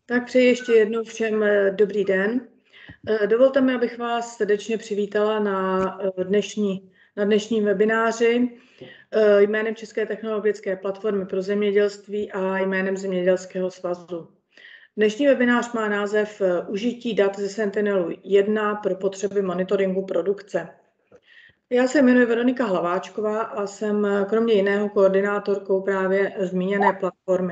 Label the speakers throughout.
Speaker 1: Tak přeji ještě jednou všem dobrý den. Dovolte mi, abych vás srdečně přivítala na dnešním webináři jménem České technologické platformy pro zemědělství a jménem Zemědělského svazu. Dnešní webinář má název Užití dat ze Sentinelu-1 pro potřeby monitoringu produkce. Já se jmenuji Veronika Hlaváčková a jsem kromě jiného koordinátorkou právě zmíněné platformy.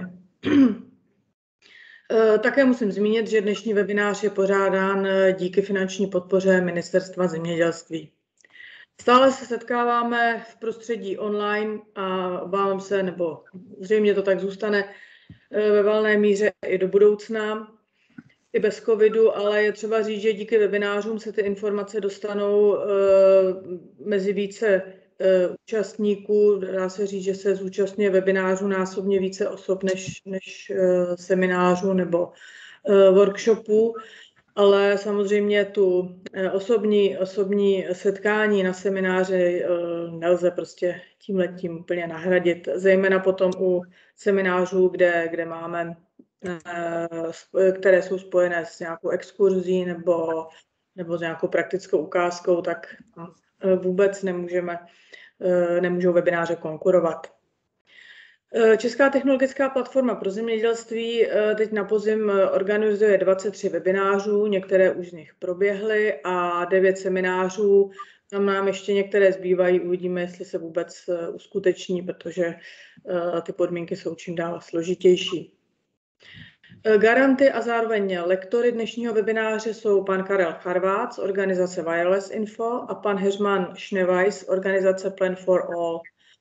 Speaker 1: Také musím zmínit, že dnešní webinář je pořádán díky finanční podpoře Ministerstva zemědělství. Stále se setkáváme v prostředí online a obávám se, nebo zřejmě to tak zůstane ve valné míře i do budoucna, i bez covidu, ale je třeba říct, že díky webinářům se ty informace dostanou mezi více účastníků. Dá se říct, že se zúčastňuje webinářů násobně více osob než seminářů nebo workshopů, ale samozřejmě tu osobní setkání na semináři nelze prostě tímhletím úplně nahradit, zejména potom u seminářů, kde máme, které jsou spojené s nějakou exkurzí nebo s nějakou praktickou ukázkou, tak vůbec nemůžou webináře konkurovat. Česká technologická platforma pro zemědělství teď na podzim organizuje 23 webinářů, některé už z nich proběhly a 9 seminářů. Tam nám ještě některé zbývají, uvidíme, jestli se vůbec uskuteční, protože ty podmínky jsou čím dál složitější. Garanty a zároveň lektory dnešního webináře jsou pan Karel Charvát z organizace Wireless Info a pan Heřman Schneeweiss z organizace Plan for All.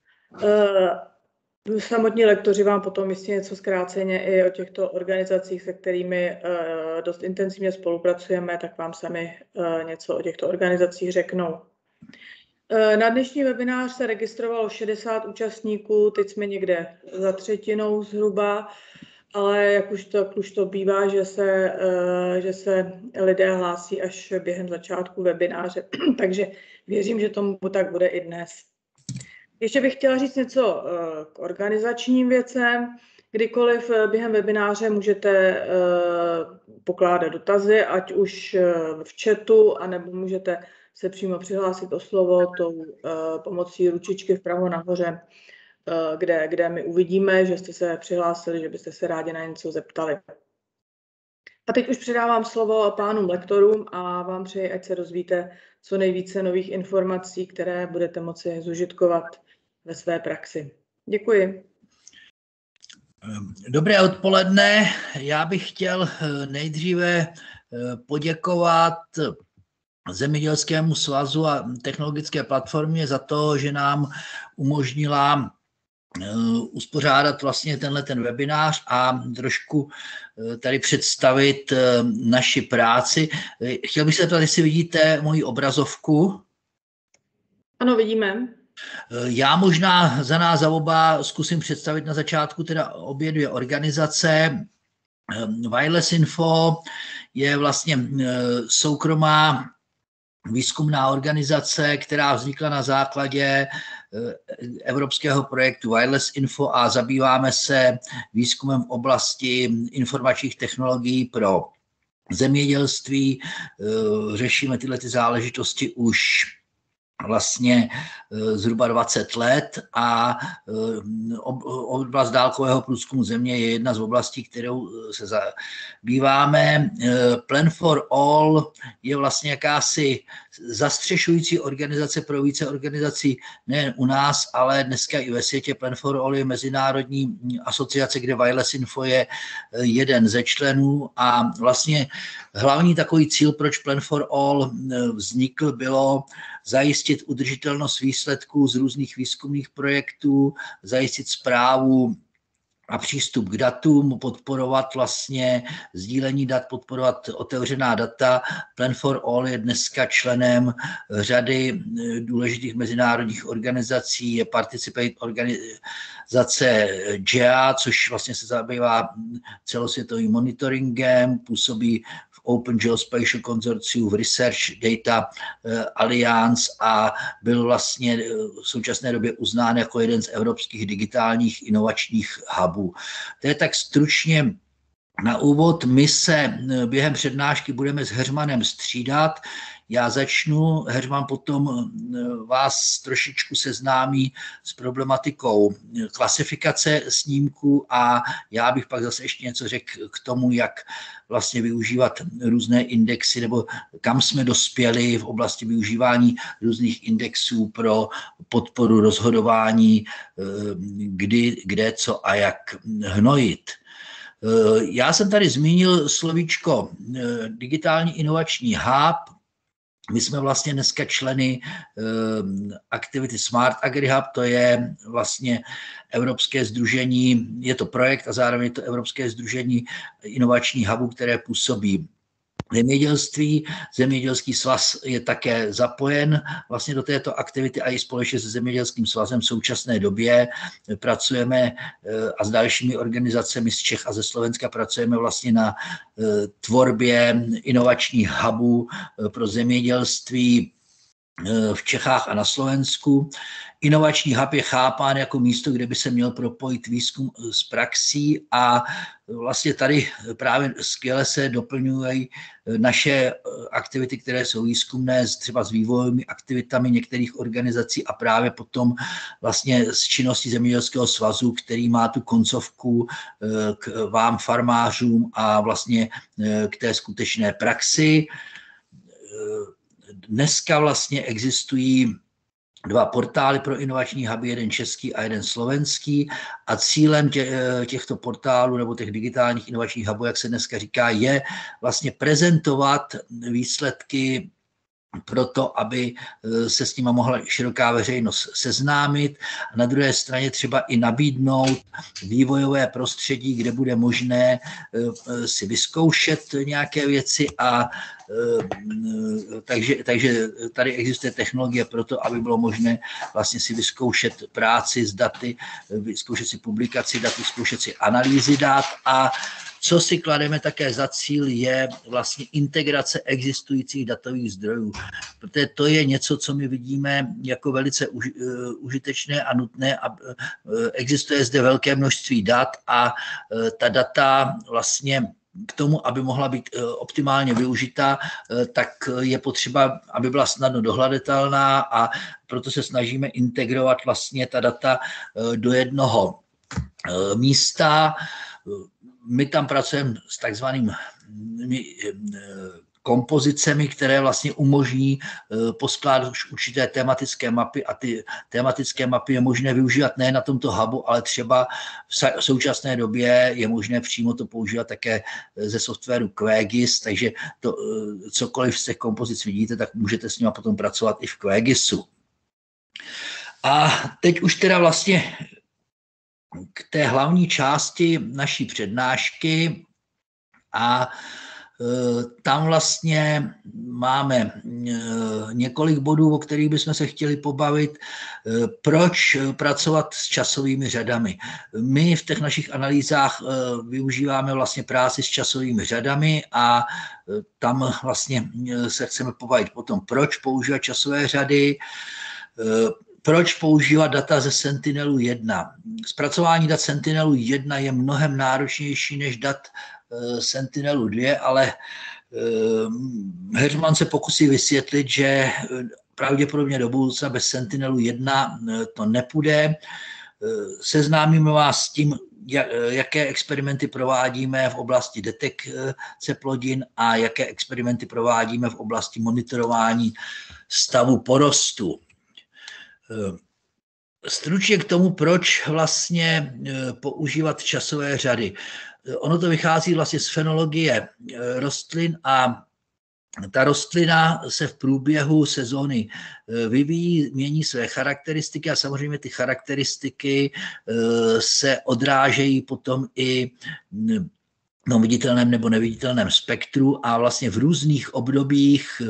Speaker 1: Samotní lektoři vám potom jistě něco zkráceně i o těchto organizacích, se kterými dost intenzivně spolupracujeme, tak vám sami něco o těchto organizacích řeknou. Na dnešní webinář se registrovalo 60 účastníků, teď jsme někde za třetinou zhruba, ale jak už to bývá, že se lidé hlásí až během začátku webináře, takže věřím, že tomu tak bude i dnes. Ještě bych chtěla říct něco k organizačním věcem. Kdykoliv během webináře můžete pokládat dotazy, ať už v chatu, anebo můžete se přímo přihlásit o slovo tou pomocí ručičky vpravo nahoře, kde my uvidíme, že jste se přihlásili, že byste se rádi na něco zeptali. A teď už předávám slovo pánům lektorům a vám přeji, ať se dozvíte co nejvíce nových informací, které budete moci zužitkovat ve své praxi. Děkuji.
Speaker 2: Dobré odpoledne. Já bych chtěl nejdříve poděkovat Zemědělskému svazu a technologické platformě za to, že nám umožnila uspořádat vlastně ten webinář a trošku tady představit naši práci. Chtěl bych se tady, jestli vidíte moji obrazovku.
Speaker 1: Ano, vidíme.
Speaker 2: Já možná za nás, za oba, zkusím představit na začátku teda obě dvě organizace. Wireless Info je vlastně soukromá výzkumná organizace, která vznikla na základě evropského projektu Wireless Info a zabýváme se výzkumem v oblasti informačních technologií pro zemědělství. Řešíme tyhle záležitosti už vlastně zhruba 20 let a oblast dálkového průzkumu země je jedna z oblastí, kterou se zabýváme. Plan for All je vlastně jakási zastřešující organizace pro více organizací nejen u nás, ale dneska i ve světě. Plan for All je mezinárodní asociace, kde Wireless Info je jeden ze členů a vlastně hlavní takový cíl, proč Plan for All vznikl, bylo zajistit udržitelnost výsledků z různých výzkumných projektů, zajistit správu a přístup k datům, podporovat vlastně sdílení dat, podporovat otevřená data. Plan for All je dneska členem řady důležitých mezinárodních organizací, je Participate organizace GEA, což vlastně se zabývá celosvětovým monitoringem, působí v Open Geospatial Consortium, v Research Data Alliance a byl vlastně v současné době uznán jako jeden z evropských digitálních inovačních hubů. To je tak stručně Na úvod my se během přednášky budeme s Heřmanem střídat. Já začnu, Heřman potom vás trošičku seznámí s problematikou klasifikace snímků a já bych pak zase ještě něco řekl k tomu, jak vlastně využívat různé indexy nebo kam jsme dospěli v oblasti využívání různých indexů pro podporu rozhodování, kdy, kde, co a jak hnojit. Já jsem tady zmínil slovíčko digitální inovační hub. My jsme vlastně dneska členy aktivity Smart AgriHub, to je vlastně Evropské sdružení, je to projekt a zároveň je to Evropské sdružení inovační hubu, které působí zemědělství. Zemědělský svaz je také zapojen vlastně do této aktivity a i společně se Zemědělským svazem v současné době pracujeme a s dalšími organizacemi z Čech a ze Slovenska pracujeme vlastně na tvorbě inovačních hubů pro zemědělství v Čechách a na Slovensku. Inovační hub je chápán jako místo, kde by se měl propojit výzkum s praxí a vlastně tady právě skvěle se doplňují naše aktivity, které jsou výzkumné, třeba s vývojovými aktivitami některých organizací a právě potom vlastně s činností Zemědělského svazu, který má tu koncovku k vám farmářům a vlastně k té skutečné praxi. Dneska vlastně existují 2 portály pro inovační huby, jeden český a jeden slovenský a cílem těchto portálů nebo těch digitálních inovačních hubů, jak se dneska říká, je vlastně prezentovat výsledky proto, aby se s nimi mohla široká veřejnost seznámit a na druhé straně třeba i nabídnout vývojové prostředí, kde bude možné si vyzkoušet nějaké věci a takže tady existuje technologie pro to, aby bylo možné vlastně si vyzkoušet práci s daty, vyzkoušet si publikaci dat, vyzkoušet si analýzy dat a co si klademe také za cíl, je vlastně integrace existujících datových zdrojů. Protože to je něco, co my vidíme jako velice užitečné a nutné. A existuje zde velké množství dat a ta data vlastně k tomu, aby mohla být optimálně využita, tak je potřeba, aby byla snadno dohledatelná a proto se snažíme integrovat vlastně ta data do jednoho místa. My tam pracujeme s takzvanými kompozicemi, které vlastně umožní poskládat už určité tematické mapy a ty tematické mapy je možné využívat ne na tomto hubu, ale třeba v současné době je možné přímo to používat také ze softwaru QGIS, takže to, cokoliv z těch kompozic vidíte, tak můžete s nimi potom pracovat i v QGISu. A teď už teda vlastně k té hlavní části naší přednášky a tam vlastně máme několik bodů, o kterých bychom se chtěli pobavit. Proč pracovat s časovými řadami? My v těch našich analýzách využíváme vlastně práci s časovými řadami a tam vlastně se chceme pobavit potom, proč používat časové řady, proč používat data ze Sentinelu-1. Zpracování dat Sentinelu-1 je mnohem náročnější než dat Sentinelu-2, ale Heřman se pokusí vysvětlit, že pravděpodobně do budoucna bez Sentinelu-1 to nepůjde. Seznámíme vás s tím, jaké experimenty provádíme v oblasti detekce plodin a jaké experimenty provádíme v oblasti monitorování stavu porostu. Stručně k tomu, proč vlastně používat časové řady. Ono to vychází vlastně z fenologie rostlin a ta rostlina se v průběhu sezóny vyvíjí, mění své charakteristiky a samozřejmě ty charakteristiky se odrážejí potom i v viditelném nebo neviditelném spektru a vlastně v různých obdobích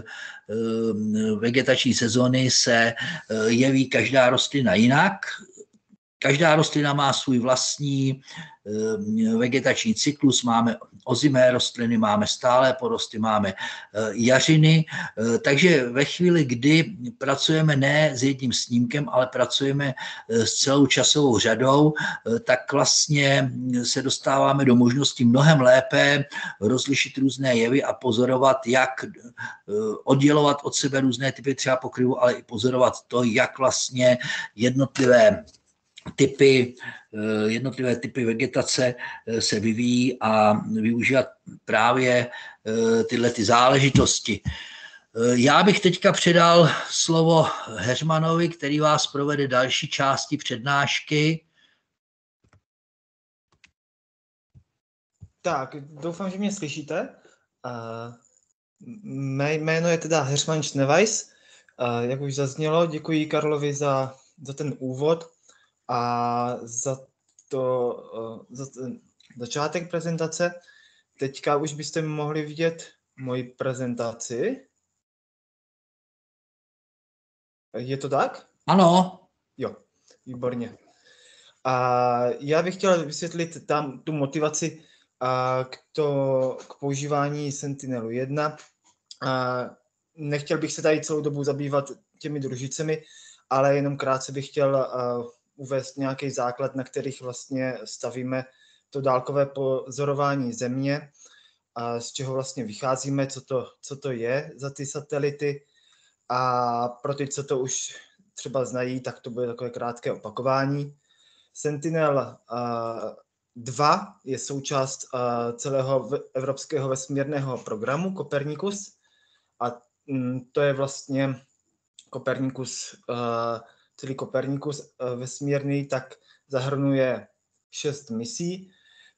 Speaker 2: vegetační sezóny se jeví každá rostlina jinak. Každá rostlina má svůj vlastní vegetační cyklus, máme ozimé rostliny, máme stálé porosty, máme jařiny, takže ve chvíli, kdy pracujeme ne s jedním snímkem, ale pracujeme s celou časovou řadou, tak vlastně se dostáváme do možnosti mnohem lépe rozlišit různé jevy a pozorovat, jak oddělovat od sebe různé typy třeba pokryvu, ale i pozorovat to, jak vlastně jednotlivé typy vegetace se vyvíjí a využívat právě tyhle ty záležitosti. Já bych teďka předal slovo Heřmanovi, který vás provede další části přednášky.
Speaker 3: Tak, doufám, že mě slyšíte. Mé jméno je teda Heřman Schneweiss. Jak už zaznělo, děkuji Karlovi za ten úvod a za ten začátek prezentace. Teďka už byste mohli vidět moji prezentaci. Je to tak?
Speaker 2: Ano.
Speaker 3: Jo, výborně. Já bych chtěl vysvětlit tam tu motivaci k používání Sentinelu-1. Nechtěl bych se tady celou dobu zabývat těmi družicemi, ale jenom krátce bych chtěl uvést nějaký základ, na kterých vlastně stavíme to dálkové pozorování Země, z čeho vlastně vycházíme, co to je za ty satelity. A pro ty, co to už třeba znají, tak to bude takové krátké opakování. Sentinel-2 je součást celého evropského vesmírného programu Copernicus a to je vlastně celý Copernicus vesmírný, tak zahrnuje 6 misí,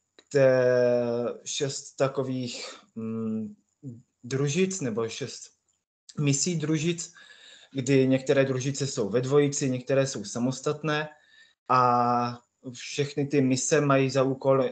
Speaker 3: 6 takových družic nebo 6 misí družic, kdy některé družice jsou ve dvojici, některé jsou samostatné a všechny ty mise mají za úkol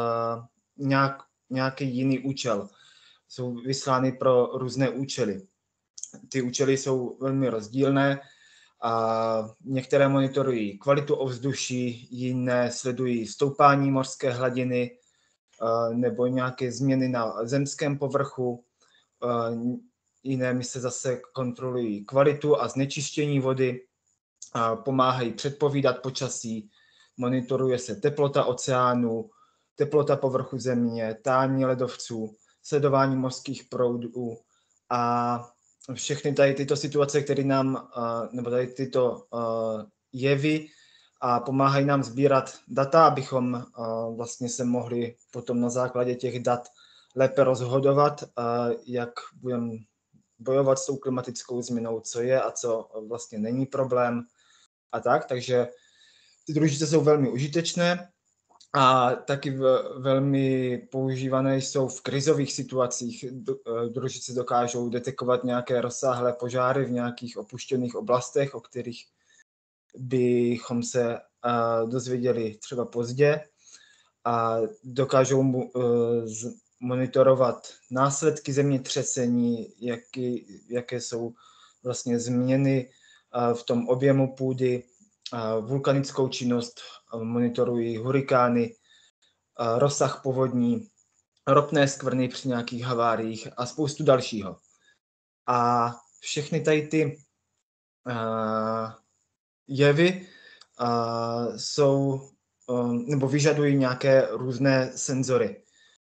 Speaker 3: nějaký jiný účel. Jsou vyslány pro různé účely. Ty účely jsou velmi rozdílné. Některé monitorují kvalitu ovzduší, jiné sledují stoupání mořské hladiny nebo nějaké změny na zemském povrchu. Jiné mise zase kontrolují kvalitu a znečištění vody, pomáhají předpovídat počasí, monitoruje se teplota oceánů, teplota povrchu země, tání ledovců, sledování mořských proudů a všechny tady tyto situace, které nám, nebo tady tyto jevy pomáhají nám sbírat data, abychom vlastně se mohli potom na základě těch dat lépe rozhodovat, jak budeme bojovat s tou klimatickou změnou, co je a co vlastně není problém a tak. Takže ty družice jsou velmi užitečné a taky velmi používané jsou v krizových situacích. Družice dokážou detekovat nějaké rozsáhlé požáry v nějakých opuštěných oblastech, o kterých bychom se dozvěděli třeba pozdě. A dokážou monitorovat následky zemětřesení, jaké jsou vlastně změny v tom objemu půdy, vulkanickou činnost, monitorují hurikány, rozsah povodní, ropné skvrny při nějakých haváriích a spoustu dalšího. A všechny tady ty jevy jsou nebo vyžadují nějaké různé senzory.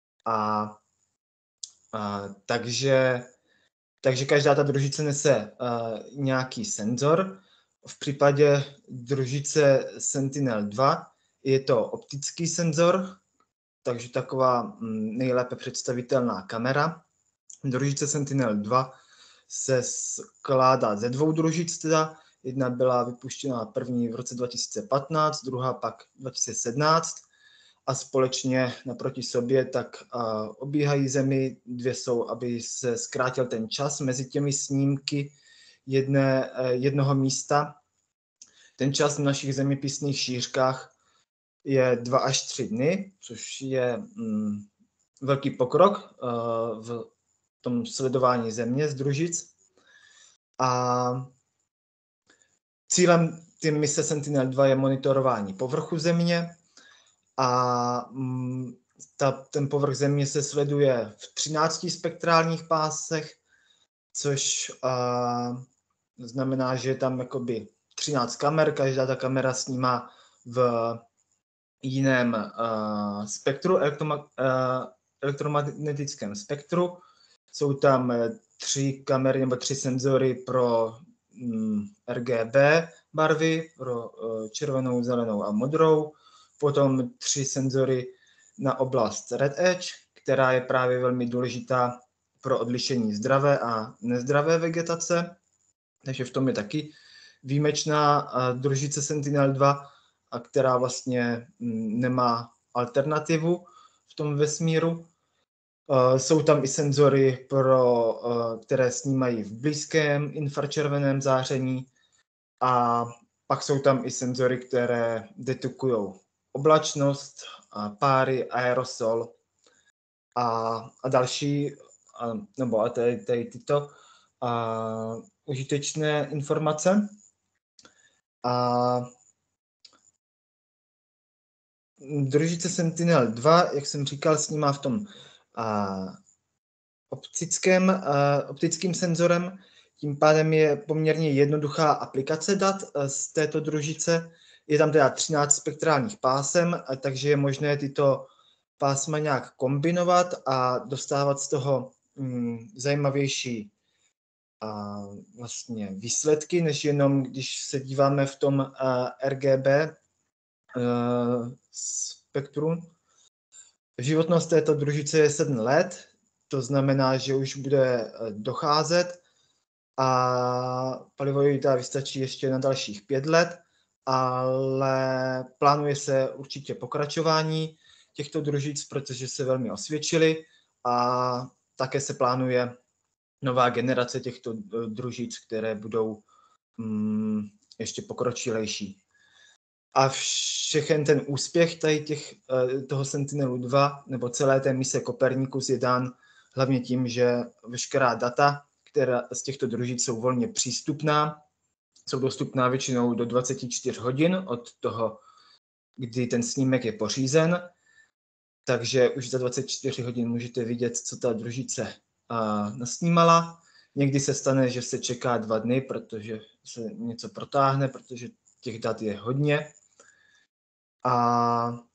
Speaker 3: Takže každá ta družice nese nějaký senzor. V případě družice Sentinel-2 je to optický senzor, takže taková nejlépe představitelná kamera. Družice Sentinel-2 se skládá ze 2 družic, teda. Jedna byla vypuštěna první v roce 2015, druhá pak 2017 a společně naproti sobě tak obíhají Zemi. 2 jsou, aby se zkrátil ten čas mezi těmi snímky jednoho místa. Ten čas v našich zeměpisných šířkách je 2 až 3 dny, což je velký pokrok v tom sledování Země z družic. A cílem ty mise Sentinel-2 je monitorování povrchu Země a ten povrch Země se sleduje v 13 spektrálních pásech, což znamená, že je tam jakoby 13 kamer, každá ta kamera snímá v jiném spektru, elektromagnetickém spektru. Jsou tam 3 kamery nebo 3 senzory pro RGB barvy, pro červenou, zelenou a modrou. Potom 3 senzory na oblast Red Edge, která je právě velmi důležitá pro odlišení zdravé a nezdravé vegetace. Takže v tom je taky výjimečná družice Sentinel-2, a která vlastně nemá alternativu v tom vesmíru. Jsou tam i senzory, které snímají v blízkém infračerveném záření a pak jsou tam i senzory, které detekují oblačnost, páry, aerosol a další, nebo tady tyto užitečné informace. Družice Sentinel-2, jak jsem říkal, snímá v tom optickým senzorem. Tím pádem je poměrně jednoduchá aplikace dat z této družice. Je tam teda 13 spektrálních pásem, takže je možné tyto pásma nějak kombinovat a dostávat z toho zajímavější vlastně výsledky, než jenom když se díváme v tom RGB spektru. Životnost této družice je 7 let, to znamená, že už bude docházet a palivo jí vystačí ještě na dalších 5 let, ale plánuje se určitě pokračování těchto družic, protože se velmi osvědčily a také se plánuje nová generace těchto družic, které budou ještě pokročilejší. A všechen ten úspěch toho Sentinelu-2 nebo celé té mise Copernicus je dán hlavně tím, že veškerá data, která z těchto družic jsou volně přístupná, jsou dostupná většinou do 24 hodin od toho, kdy ten snímek je pořízen. Takže už za 24 hodin můžete vidět, co ta družice nasnímala. Někdy se stane, že se čeká 2 dny, protože se něco protáhne, protože těch dat je hodně. A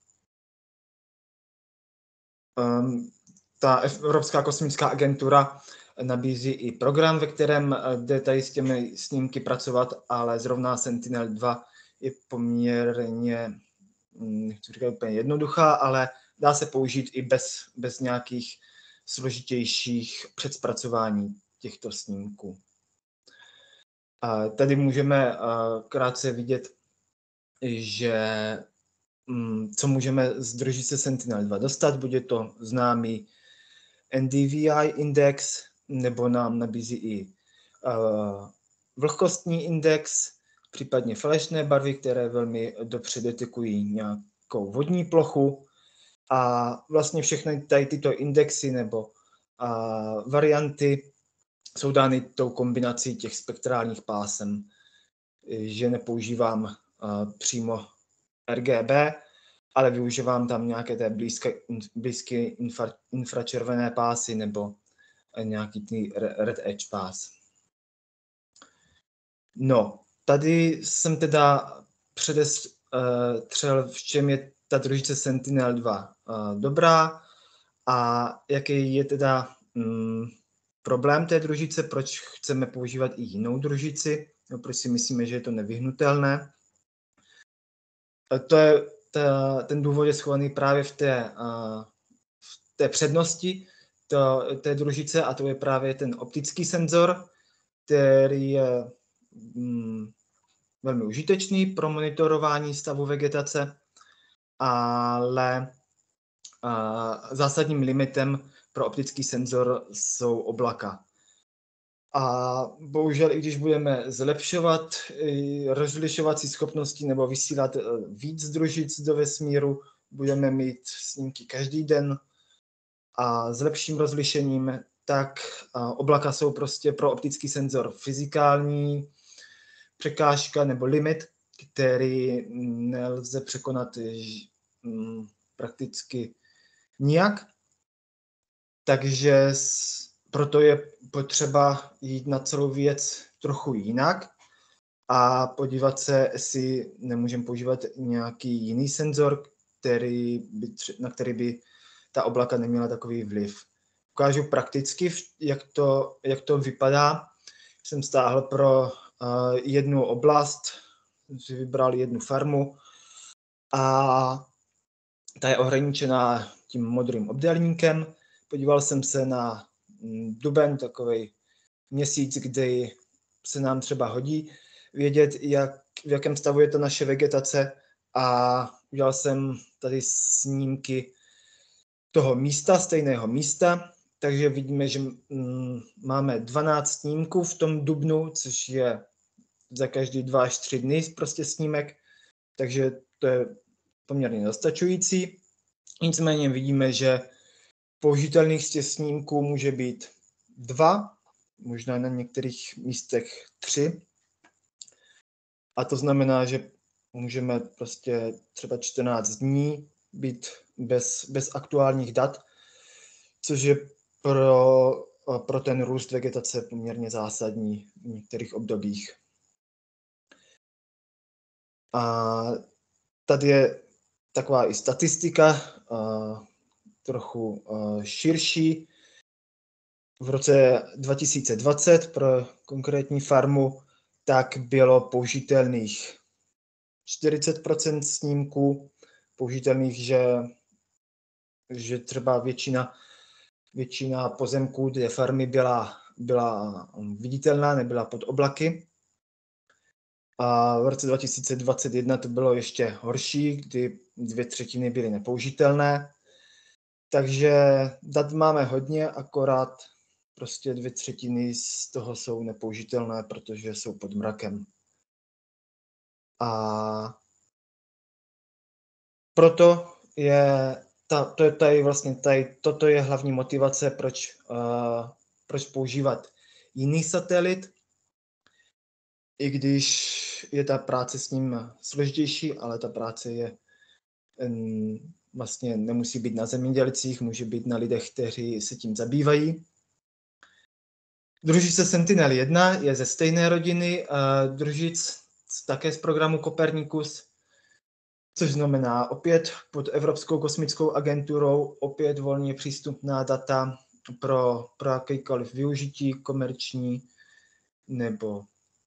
Speaker 3: ta Evropská kosmická agentura nabízí i program, ve kterém jde tady s těmi snímky pracovat, ale zrovna Sentinel-2 je poměrně, nechci říkat úplně jednoduchá, ale dá se použít i bez nějakých složitějších předzpracování těchto snímků. Tady můžeme krátce vidět, že co můžeme z družice Sentinel-2 dostat. Bude to známý NDVI index, nebo nám nabízí i vlhkostní index, případně falešné barvy, které velmi dobře detekují nějakou vodní plochu. A vlastně všechny tady tyto indexy nebo varianty jsou dány tou kombinací těch spektrálních pásem, že nepoužívám přímo RGB, ale využívám tam nějaké té blízké infračervené pásy nebo nějaký ty Red Edge pás. No, tady jsem teda předestřel, v čem je ta družice Sentinel-2 dobrá a jaký je teda problém té družice, proč chceme používat i jinou družici, proč si myslíme, že je to nevyhnutelné. Ten důvod je schovaný právě v té přednosti té družice a to je právě ten optický senzor, který je velmi užitečný pro monitorování stavu vegetace, ale zásadním limitem pro optický senzor jsou oblaka. A bohužel, i když budeme zlepšovat rozlišovací schopnosti nebo vysílat víc družic do vesmíru, budeme mít snímky každý den a s lepším rozlišením, tak oblaka jsou prostě pro optický senzor fyzikální překážka nebo limit, který nelze překonat prakticky nijak. Takže proto je potřeba jít na celou věc trochu jinak a podívat se, jestli nemůžeme používat nějaký jiný senzor, na který by ta oblaka neměla takový vliv. Ukážu prakticky, jak to vypadá. Jsem stáhl pro jednu oblast, jsem si vybral jednu farmu a ta je ohraničená tím modrým obdélníkem. Podíval jsem se na duben, takový měsíc, kdy se nám třeba hodí vědět, v jakém stavu je to naše vegetace, a udělal jsem tady snímky toho místa, stejného místa, takže vidíme, že máme 12 snímků v tom dubnu, což je za každý 2 až 3 dny prostě snímek, takže to je poměrně dostačující. Nicméně vidíme, že použitelných z těch snímků může být 2, možná na některých místech 3. A to znamená, že můžeme prostě třeba 14 dní být bez aktuálních dat, což je pro ten růst vegetace poměrně zásadní v některých obdobích. A tady je taková i statistika, trochu širší. V roce 2020 pro konkrétní farmu tak bylo použitelných 40% snímků, použitelných, že třeba většina pozemků té farmy byla viditelná, nebyla pod oblaky. A v roce 2021 to bylo ještě horší, kdy 2/3 byly nepoužitelné. Takže dat máme hodně, akorát prostě 2/3 z toho jsou nepoužitelné, protože jsou pod mrakem. A proto toto je hlavní motivace, proč používat jiný satelit, i když je ta práce s ním složitější, ale ta práce je vlastně nemusí být na zemědělcích, může být na lidech, kteří se tím zabývají. Družice Sentinel-1 je ze stejné rodiny družic, také z programu Copernicus, což znamená opět pod Evropskou kosmickou agenturou, opět volně přístupná data pro jakýkoliv využití komerční nebo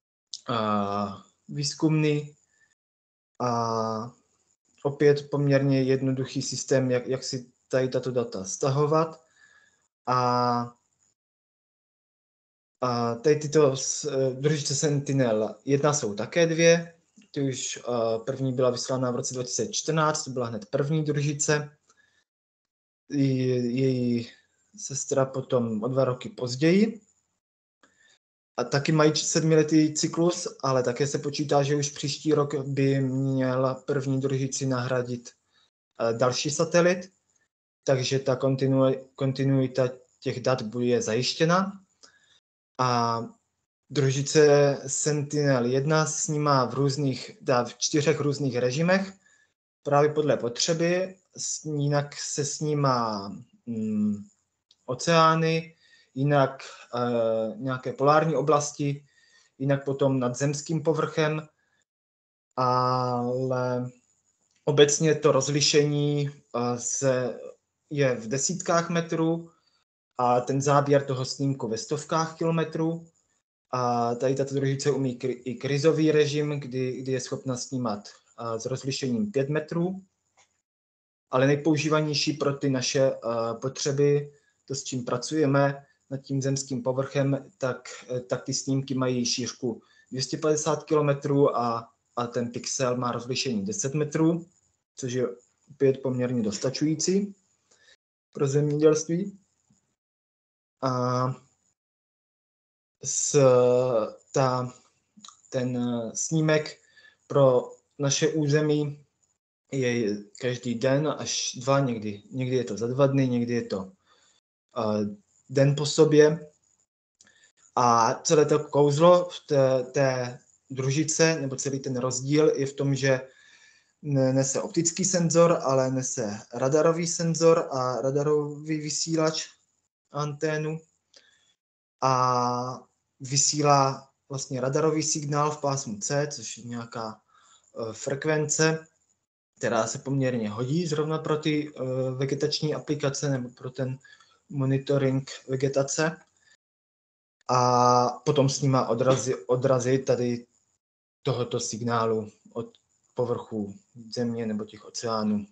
Speaker 3: výzkumný. A opět poměrně jednoduchý systém, jak si tady tato data stahovat. A tady tyto družice Sentinel-1 jsou také 2. Ty už první byla vyslána v roce 2014, to byla hned první družice. Její sestra potom o 2 roky později. A taky mají 7letý cyklus, ale také se počítá, že už příští rok by měl první družici nahradit další satelit, takže ta kontinuita těch dat bude zajištěna. A družice Sentinel-1 snímá v 4 různých režimech, právě podle potřeby. Jinak se snímá oceány, jinak nějaké polární oblasti, jinak potom nad zemským povrchem, ale obecně to rozlišení je v desítkách metrů a ten záběr toho snímku ve stovkách kilometrů. A tady tato družice umí i krizový režim, kdy je schopna snímat s rozlišením 5 metrů. Ale nejpoužívanější pro ty naše potřeby, to s čím pracujeme nad tím zemským povrchem, tak ty snímky mají šířku 250 km a ten pixel má rozlišení 10 metrů, což je opět poměrně dostačující pro zemědělství. A ten snímek pro naše území je každý den až 2, někdy je to za 2 dny, někdy je to den po sobě. A celé to kouzlo v té družice, nebo celý ten rozdíl je v tom, že nese optický senzor, ale nese radarový senzor a radarový vysílač, anténu, a vysílá vlastně radarový signál v pásmu C, což je nějaká frekvence, která se poměrně hodí zrovna pro ty vegetační aplikace nebo pro ten monitoring vegetace. A potom snímá odrazy tady tohoto signálu od povrchu země nebo těch oceánů.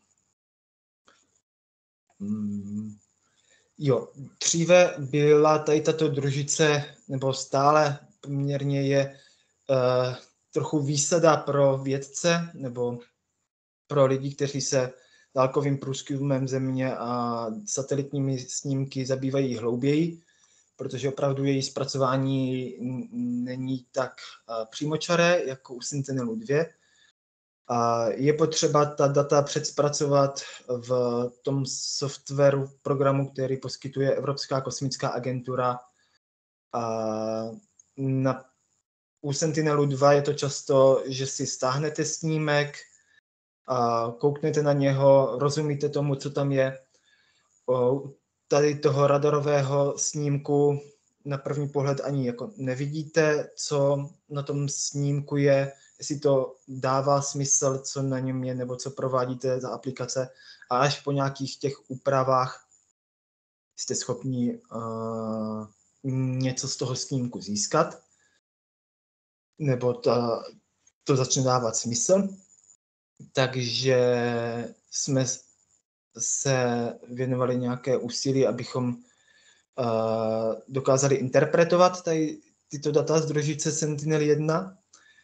Speaker 3: Jo, dříve byla tady tato družice, nebo stále poměrně je trochu výsada pro vědce nebo pro lidi, kteří se dálkovým průzkumem země a satelitními snímky zabývají hlouběji, protože opravdu její zpracování není tak přímočaré jako u Sentinelu-2. A je potřeba ta data předzpracovat v tom softwaru, programu, který poskytuje Evropská kosmická agentura. U Sentinelu-2 je to často, že si stáhnete snímek, kouknete na něho, rozumíte tomu, co tam je. Tady toho radarového snímku na první pohled ani jako nevidíte, co na tom snímku je, jestli to dává smysl, co na něm je, nebo co provádíte za aplikace. A až po nějakých těch úpravách jste schopni něco z toho snímku získat, nebo to začne dávat smysl. Takže jsme se věnovali nějaké úsilí, abychom dokázali interpretovat tady tyto data z družice Sentinel-1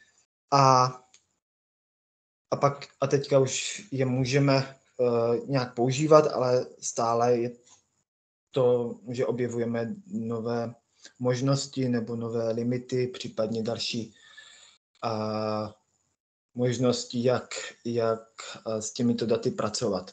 Speaker 3: a teďka už je můžeme nějak používat, ale stále je to, že objevujeme nové možnosti nebo nové limity, případně další možnosti, jak s těmito daty pracovat.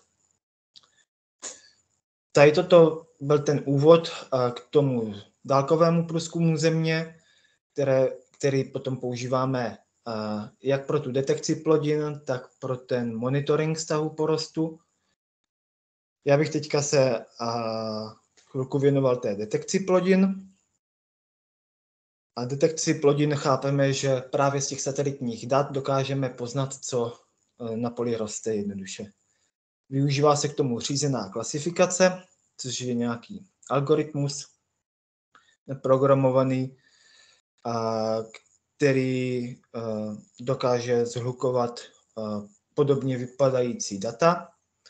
Speaker 3: Tady toto byl ten úvod k tomu dálkovému průzkumu země, který potom používáme jak pro tu detekci plodin, tak pro ten monitoring stavu porostu. Já bych teďka se chvilku věnoval té detekci plodin. A detekci plodin chápeme, že právě z těch satelitních dat dokážeme poznat, co na poli roste jednoduše. Využívá se k tomu řízená klasifikace, což je nějaký algoritmus programovaný, který dokáže zhlukovat podobně vypadající data.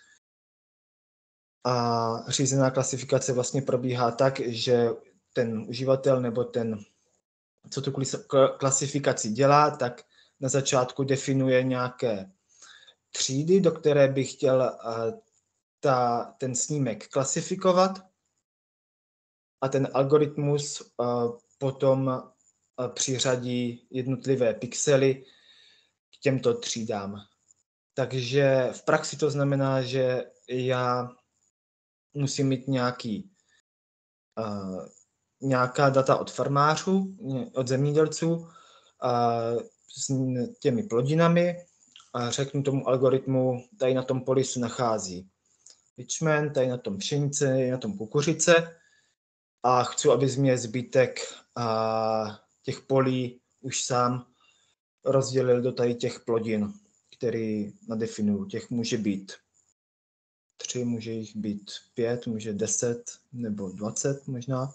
Speaker 3: A řízená klasifikace vlastně probíhá tak, že ten uživatel nebo ten, co tu klasifikaci dělá, tak na začátku definuje nějaké třídy, do které by chtěl ten snímek klasifikovat, a ten algoritmus potom přiřadí jednotlivé pixely k těmto třídám. Takže v praxi to znamená, že já musím mít nějaká data od farmářů, od zemědělců s těmi plodinami a řeknu tomu algoritmu, tady na tom poli se nachází ječmen, tady na tom pšenice, tady na tom kukuřice a chci, aby mě zbytek těch polí už sám rozdělil do tady těch plodin, který nadefinuju. Těch může být 3, může jich být 5, může 10 nebo 20 možná.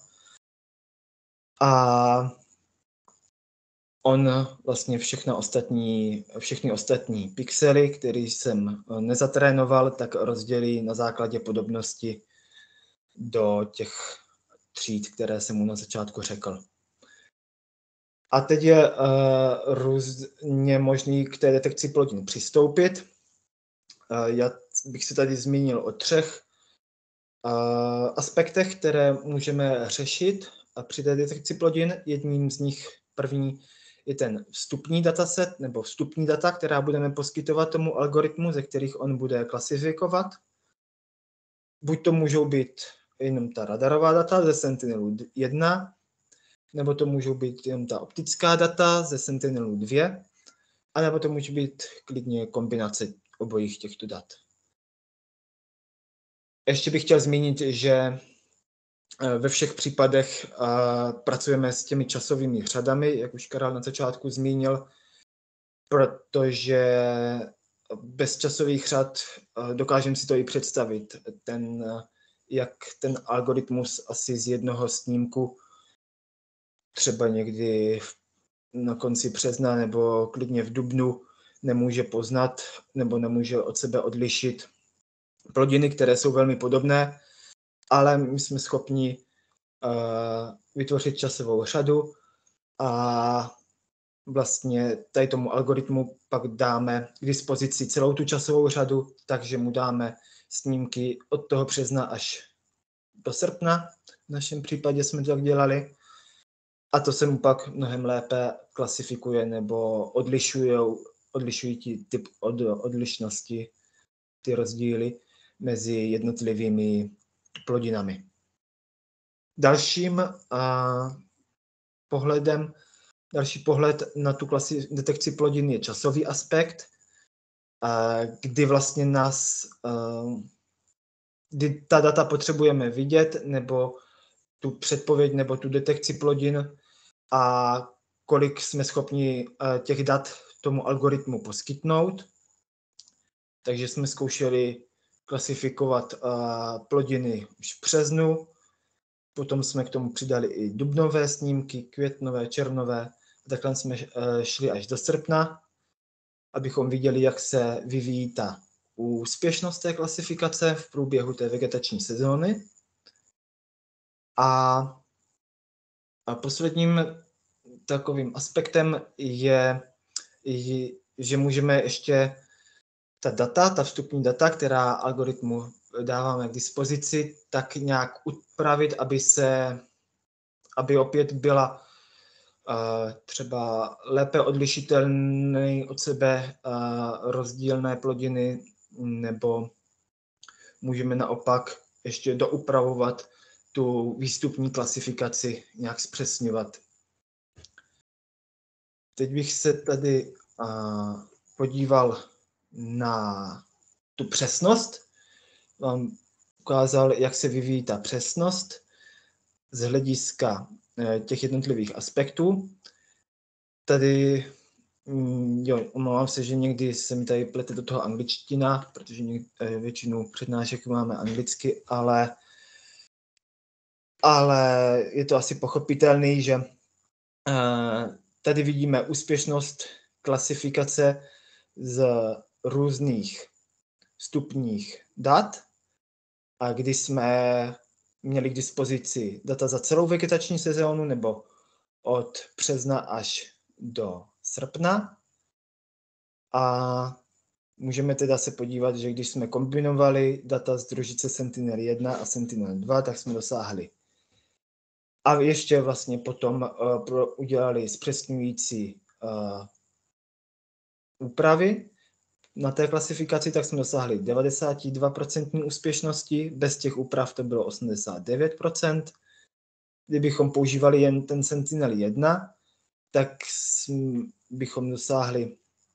Speaker 3: A on vlastně všechny ostatní pixely, které jsem nezatrénoval, tak rozdělí na základě podobnosti do těch tříd, které jsem mu na začátku řekl. A teď je různě možný k té detekci plodin přistoupit. Já bych se tady zmínil o 3 aspektech, které můžeme řešit při té detekci plodin. Jedním z nich první je ten vstupní dataset nebo vstupní data, která budeme poskytovat tomu algoritmu, ze kterých on bude klasifikovat. Buď to můžou být jenom ta radarová data ze Sentinelu-1, nebo to můžou být jen ta optická data ze Sentinelu-2, anebo to může být klidně kombinace obojích těchto dat. Ještě bych chtěl zmínit, že ve všech případech pracujeme s těmi časovými řadami, jak už Karel na začátku zmínil, protože bez časových řad dokážeme si to i představit, jak ten algoritmus asi z jednoho snímku třeba někdy na konci března nebo klidně v dubnu nemůže poznat nebo nemůže od sebe odlišit plodiny, které jsou velmi podobné, ale my jsme schopni vytvořit časovou řadu a vlastně tady tomu algoritmu pak dáme k dispozici celou tu časovou řadu, takže mu dáme snímky od toho března až do srpna. V našem případě jsme to tak dělali. A to se mu pak mnohem lépe klasifikuje nebo odlišují typ odlišnosti, ty rozdíly mezi jednotlivými plodinami. Další pohled na tu detekci plodin je časový aspekt, kdy vlastně kdy ta data potřebujeme vidět, nebo tu předpověď, nebo tu detekci plodin a kolik jsme schopni těch dat tomu algoritmu poskytnout. Takže jsme zkoušeli klasifikovat plodiny už v březnu, potom jsme k tomu přidali i dubnové snímky, květnové, červnové, a takhle jsme šli až do srpna, abychom viděli, jak se vyvíjí ta úspěšnost té klasifikace v průběhu té vegetační sezóny. A posledním takovým aspektem je, že můžeme ještě ta vstupní data, která algoritmu dáváme k dispozici, tak nějak upravit, aby opět byla třeba lépe odlišitelné od sebe rozdílné plodiny, nebo můžeme naopak ještě doupravovat tu výstupní klasifikaci, nějak zpřesňovat. Teď bych se tady podíval na tu přesnost. Vám ukázal, jak se vyvíjí ta přesnost z hlediska těch jednotlivých aspektů. Tady, omlouvám se, že někdy se mi tady plete do toho angličtina, protože většinu přednášek máme anglicky, ale je to asi pochopitelný, že tady vidíme úspěšnost klasifikace z různých vstupních dat, a kdy jsme měli k dispozici data za celou vegetační sezónu nebo od března až do srpna. A můžeme teda se podívat, že když jsme kombinovali data z družice Sentinel-1 a Sentinel-2, tak jsme dosáhli. A ještě vlastně potom udělali zpřesňující úpravy na té klasifikaci, tak jsme dosáhli 92% úspěšnosti, bez těch úprav to bylo 89%. Kdybychom používali jen ten Sentinel-1, tak bychom dosáhli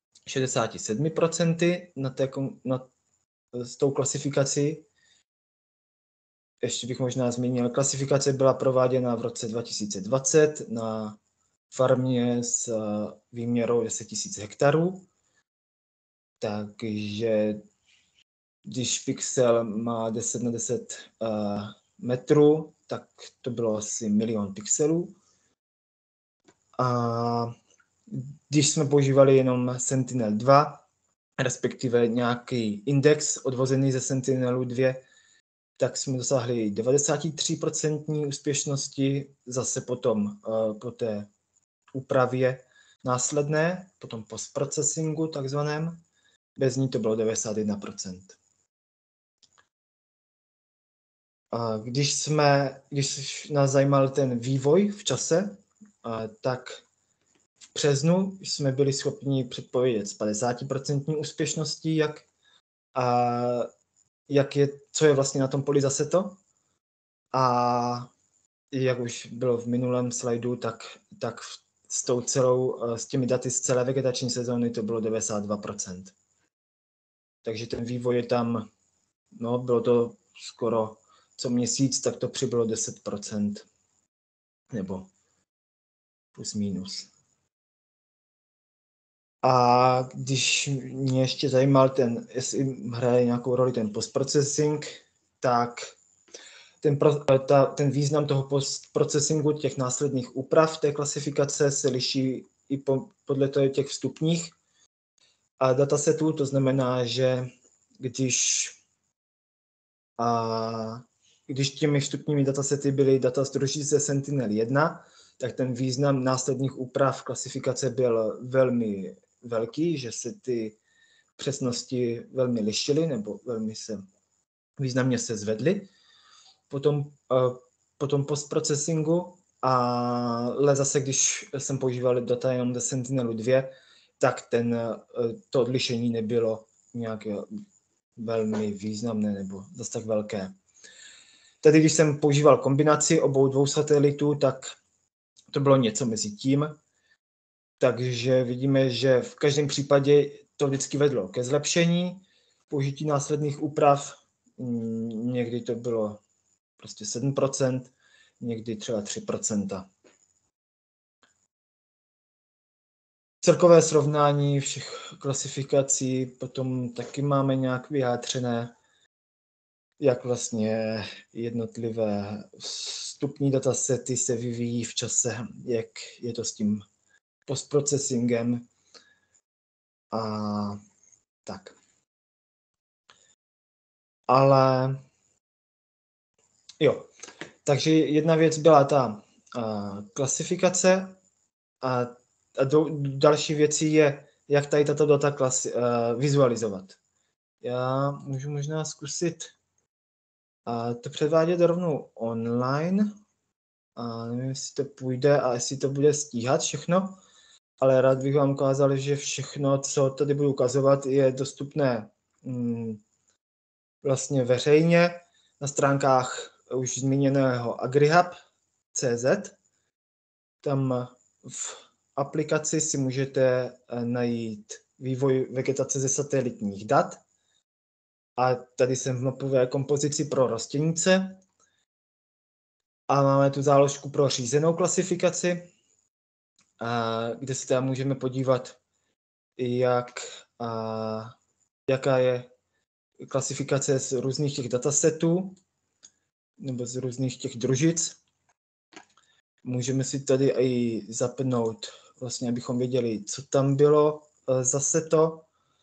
Speaker 3: 67% s tou klasifikací. Ještě bych možná zmínil, klasifikace byla prováděna v roce 2020 na farmě s výměrou 10 000 hektarů. Takže když pixel má 10 na 10 metrů, tak to bylo asi 1 milion pixelů. A když jsme používali jenom Sentinel-2, respektive nějaký index odvozený ze Sentinelu-2, tak jsme dosáhli 93% úspěšnosti, zase potom po té úpravě následné, potom postprocesingu takzvaném, bez ní to bylo 91%. A když nás zajímal ten vývoj v čase, tak v březnu jsme byli schopni předpovědět s 50% úspěšností, co je vlastně na tom poli zase to. A jak už bylo v minulém slajdu, tak s těmi daty z celé vegetační sezóny to bylo 92%. Takže ten vývoj je tam, no bylo to skoro co měsíc, tak to přibylo 10%. Nebo plus minus. A když mě ještě zajímal jestli hraje nějakou roli ten postprocessing, tak ten význam toho postprocesingu, těch následných úprav té klasifikace se liší i podle těch vstupních datasetů. To znamená, že když těmi vstupními datasety byly data z družice Sentinel-1, tak ten význam následných úprav klasifikace byl velmi velký, že se ty přesnosti velmi lišily nebo významně se zvedly po tom postprocesingu, ale zase, když jsem používal data jenom ze Sentinelu-2, tak to odlišení nebylo nějak velmi významné nebo zase tak velké. Tady, když jsem používal kombinaci obou dvou satelitů, tak to bylo něco mezi tím. Takže vidíme, že v každém případě to vždycky vedlo ke zlepšení použití následných úprav. Někdy to bylo prostě 7%, někdy třeba 3%. Celkové srovnání všech klasifikací potom taky máme nějak vyjádřené, jak vlastně jednotlivé vstupní datasety se vyvíjí v čase, jak je to s tím postprocessingem a tak. Ale jo, takže jedna věc byla ta klasifikace a další věcí je, jak tady tato data vizualizovat. Já můžu možná zkusit to předvádět rovnou online. Nevím, jestli to půjde a jestli to bude stíhat všechno, ale rád bych vám ukázal, že všechno, co tady budu ukazovat, je dostupné vlastně veřejně na stránkách už zmíněného agrihub.cz. Tam v aplikaci si můžete najít vývoj vegetace ze satelitních dat. A tady jsem v mapové kompozici pro rostěnice. A máme tu záložku pro řízenou klasifikaci, kde se tam můžeme podívat, jaká je klasifikace z různých těch datasetů nebo z různých těch družic. Můžeme si tady i zapnout, vlastně, abychom věděli, co tam bylo zase to.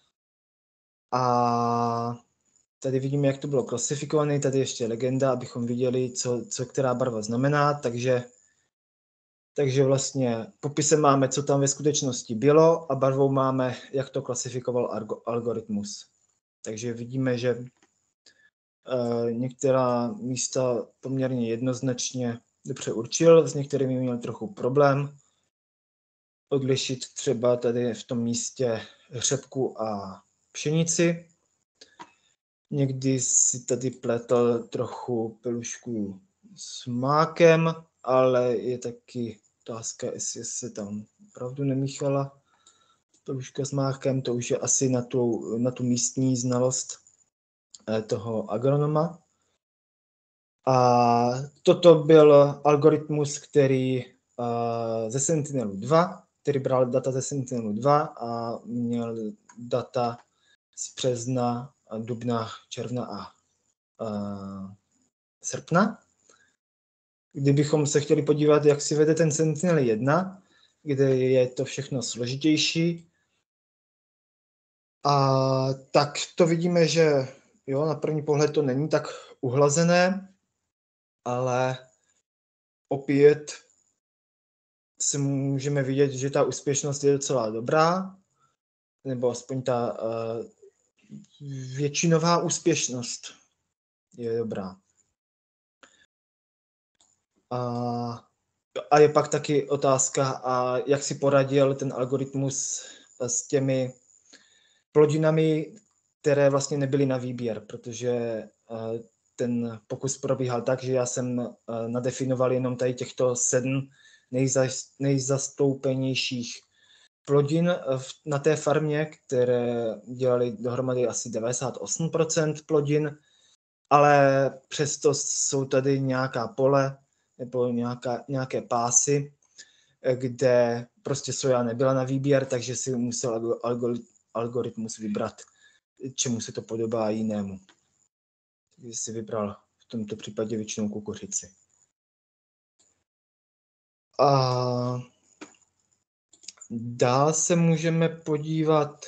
Speaker 3: A tady vidíme, jak to bylo klasifikované. Tady ještě legenda, abychom viděli, co která barva znamená. Takže vlastně popisem máme, co tam ve skutečnosti bylo a barvou máme, jak to klasifikoval algoritmus. Takže vidíme, že některá místa poměrně jednoznačně dobře určil, s některými měl trochu problém odlišit třeba tady v tom místě řepku a pšenici. Někdy si tady pletl trochu pelušku s mákem, ale je taky otázka, jestli se tam opravdu nemíchala peluška s mákem, to už je asi na tu místní znalost toho agronoma. A toto byl algoritmus, který ze Sentinelu-2, který bral data ze Sentinelu-2 a měl data z března, dubna, června a srpna. Kdybychom se chtěli podívat, jak si vede ten Sentinel-1, kde je to všechno složitější, tak to vidíme, že jo, na první pohled to není tak uhlazené, ale opět si můžeme vidět, že ta úspěšnost je docela dobrá, nebo aspoň ta většinová úspěšnost je dobrá. A je pak taky otázka, jak si poradil ten algoritmus s těmi plodinami, které vlastně nebyly na výběr, protože ten pokus probíhal tak, že já jsem nadefinoval jenom tady těchto 7 nejzastoupenějších plodin na té farmě, které dělali dohromady asi 98% plodin, ale přesto jsou tady nějaká pole nebo nějaké pásy, kde prostě soja nebyla na výběr, takže si musel algoritmus vybrat, čemu se to podobá jinému. Takže si vybral v tomto případě většinou kukuřici. A dál se můžeme podívat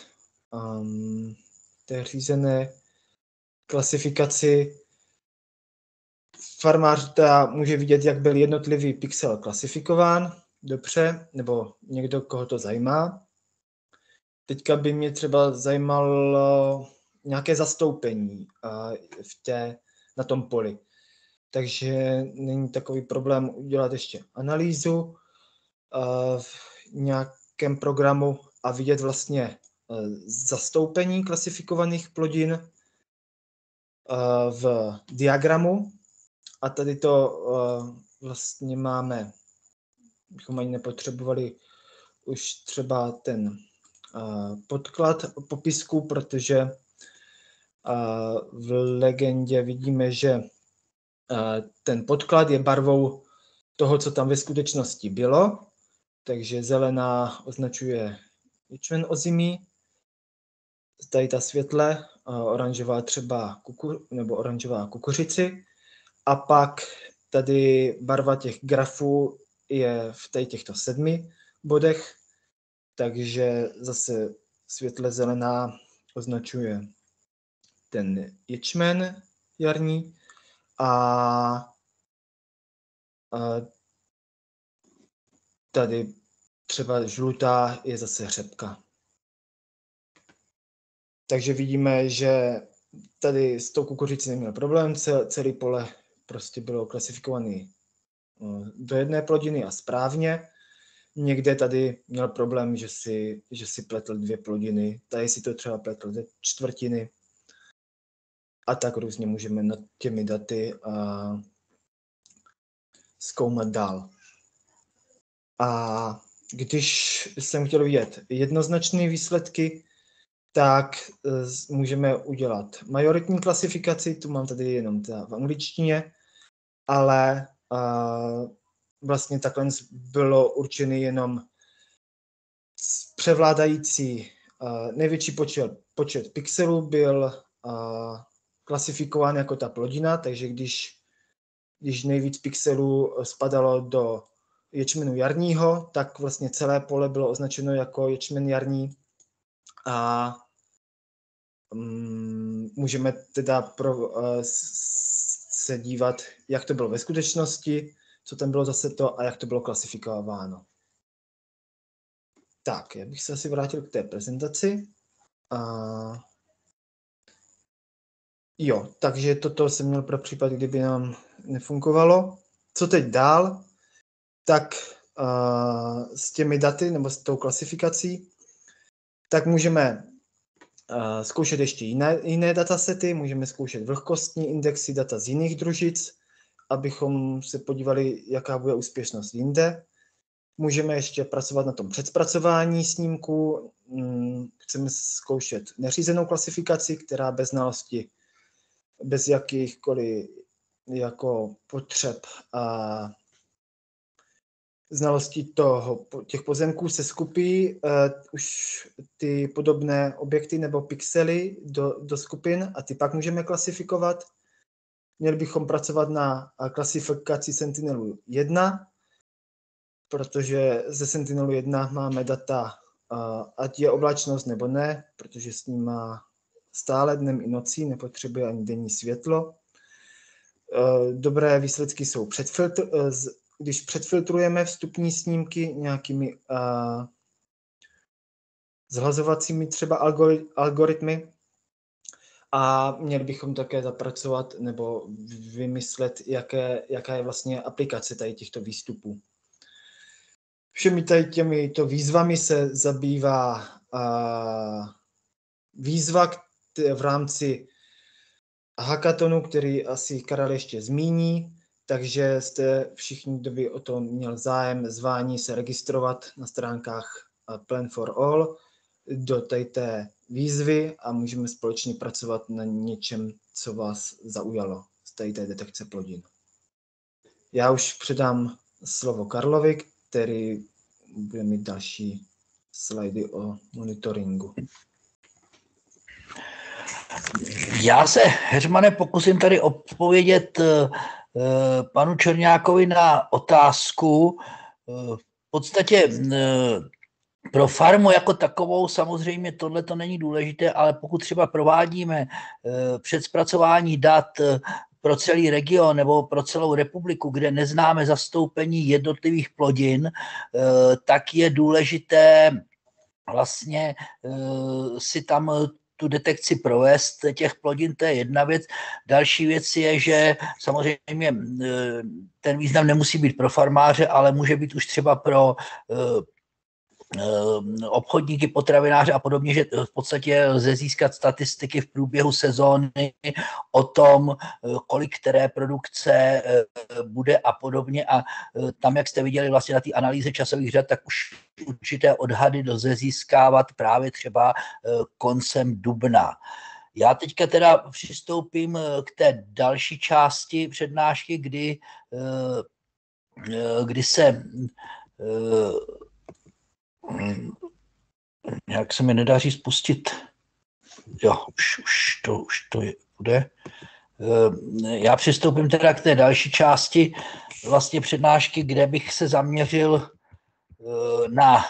Speaker 3: té řízené klasifikaci. Farmář může vidět, jak byl jednotlivý pixel klasifikován, dobře, nebo někdo, koho to zajímá. Teďka by mě třeba zajímalo nějaké zastoupení na tom poli. Takže není takový problém udělat ještě analýzu v nějakém programu a vidět vlastně zastoupení klasifikovaných plodin v diagramu. A tady to vlastně máme, bychom ani nepotřebovali už třeba ten podklad popisku, protože v legendě vidíme, že ten podklad je barvou toho, co tam ve skutečnosti bylo. Takže zelená označuje ječmen ozimý, tady ta světle, oranžová třeba oranžová kukuřici. A pak tady barva těch grafů je v těchto 7 bodech, takže zase světle zelená označuje ten ječmen jarní a tady třeba žlutá je zase řepka. Takže vidíme, že tady s tou kukuřicí neměl problém, celý pole prostě bylo klasifikovaný do jedné plodiny a správně. Někde tady měl problém, že si pletl 2 plodiny, tady si to třeba pletl 2 čtvrtiny. A tak různě můžeme nad těmi daty zkoumat dál. A když jsem chtěl vidět jednoznačné výsledky, tak můžeme udělat majoritní klasifikaci, tu mám tady jenom v angličtině, ale vlastně takhle bylo určený jenom převládající největší počet pixelů byl klasifikován jako ta plodina, takže když nejvíc pixelů spadalo do ječmenu jarního, tak vlastně celé pole bylo označeno jako ječmen jarní a můžeme teda se dívat, jak to bylo ve skutečnosti, co tam bylo zase to a jak to bylo klasifikováno. Tak, já bych se asi vrátil k té prezentaci. Jo, takže toto jsem měl pro případ, kdyby nám nefungovalo. Co teď dál? Tak s těmi daty nebo s tou klasifikací, tak můžeme zkoušet ještě jiné datasety, můžeme zkoušet vlhkostní indexy data z jiných družic, abychom se podívali, jaká bude úspěšnost jinde. Můžeme ještě pracovat na tom předzpracování snímku. Chceme zkoušet neřízenou klasifikaci, která bez znalosti, bez jakýchkoliv jako potřeb a znalostí těch pozemků se skupí už ty podobné objekty nebo pixely do skupin a ty pak můžeme klasifikovat. Měli bychom pracovat na klasifikaci Sentinelu 1, protože ze Sentinelu 1 máme data, ať je oblačnost nebo ne, protože s ním má stále dnem i nocí, nepotřebuje ani denní světlo. Dobré výsledky jsou když předfiltrujeme vstupní snímky nějakými zhlazovacími třeba algoritmy a měli bychom také zapracovat nebo vymyslet, jaká je vlastně aplikace tady těchto výstupů. Všemi tady těmito výzvami se zabývá výzva v rámci hackathonu, který asi Karel ještě zmíní, takže jste všichni, kdo by o tom měl zájem, zváni se registrovat na stránkách Plan for All do té výzvy a můžeme společně pracovat na něčem, co vás zaujalo z té detekce plodin. Já už předám slovo Karlovi, který bude mít další slajdy o monitoringu.
Speaker 2: Já se, Heřmane, pokusím tady odpovědět panu Čerňákovi na otázku. V podstatě pro farmu jako takovou samozřejmě tohle to není důležité, ale pokud třeba provádíme předzpracování dat pro celý region nebo pro celou republiku, kde neznáme zastoupení jednotlivých plodin, tak je důležité vlastně si tam tu detekci provést těch plodin, to je jedna věc. Další věc je, že samozřejmě ten význam nemusí být pro farmáře, ale může být už třeba pro obchodníky, potravináře a podobně, že v podstatě lze získat statistiky v průběhu sezóny o tom, kolik které produkce bude a podobně. A tam, jak jste viděli vlastně na té analýze časových řad, tak už určité odhady lze získávat právě třeba koncem dubna. Já teďka teda přistoupím k té další části přednášky, kdy se jak se mi nedaří spustit. Jo, už to bude. Já přistoupím teda k té další části vlastně přednášky, kde bych se zaměřil na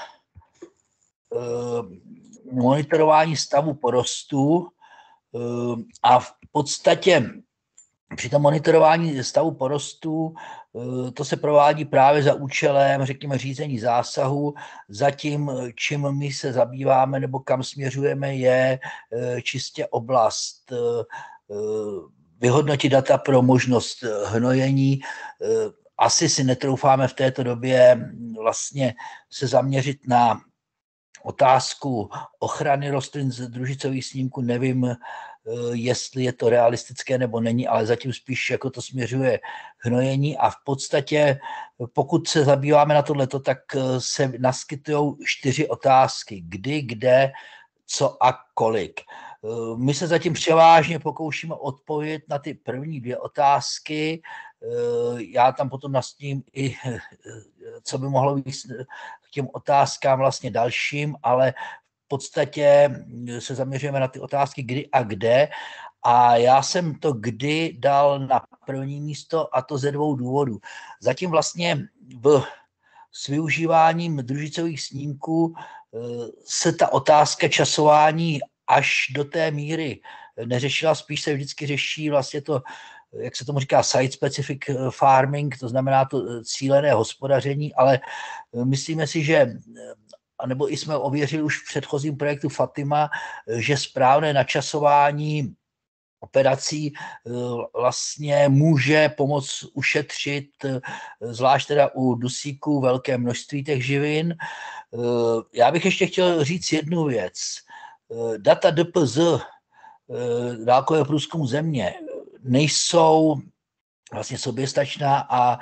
Speaker 2: monitorování stavu porostů a v podstatě při tom monitorování stavu porostů to se provádí právě za účelem, řekněme, řízení zásahu. Zatím, čím my se zabýváme nebo kam směřujeme, je čistě oblast vyhodnotit data pro možnost hnojení. Asi si netroufáme v této době vlastně se zaměřit na otázku ochrany rostlin z družicových snímků. Nevím, jestli je to realistické nebo není, ale zatím spíš jako to směřuje hnojení a v podstatě, pokud se zabýváme na tohleto, tak se naskytují 4 otázky. Kdy, kde, co a kolik. My se zatím převážně pokoušíme odpovědět na ty první 2 otázky. Já tam potom nastíním i, co by mohlo být k těm otázkám vlastně dalším, ale v podstatě se zaměřujeme na ty otázky kdy a kde a já jsem to kdy dal na první místo a to ze 2 důvodů. Zatím vlastně s využíváním družicových snímků se ta otázka časování až do té míry neřešila, spíš se vždycky řeší vlastně to, jak se tomu říká, site-specific farming, to znamená to cílené hospodaření, ale myslíme si, že nebo i jsme ověřili už v předchozím projektu Fatima, že správné načasování operací vlastně může pomoct ušetřit, zvlášť teda u dusíků, velké množství těch živin. Já bych ještě chtěl říct jednu věc. Data DPZ, dálkového průzkumu země, nejsou vlastně soběstačná a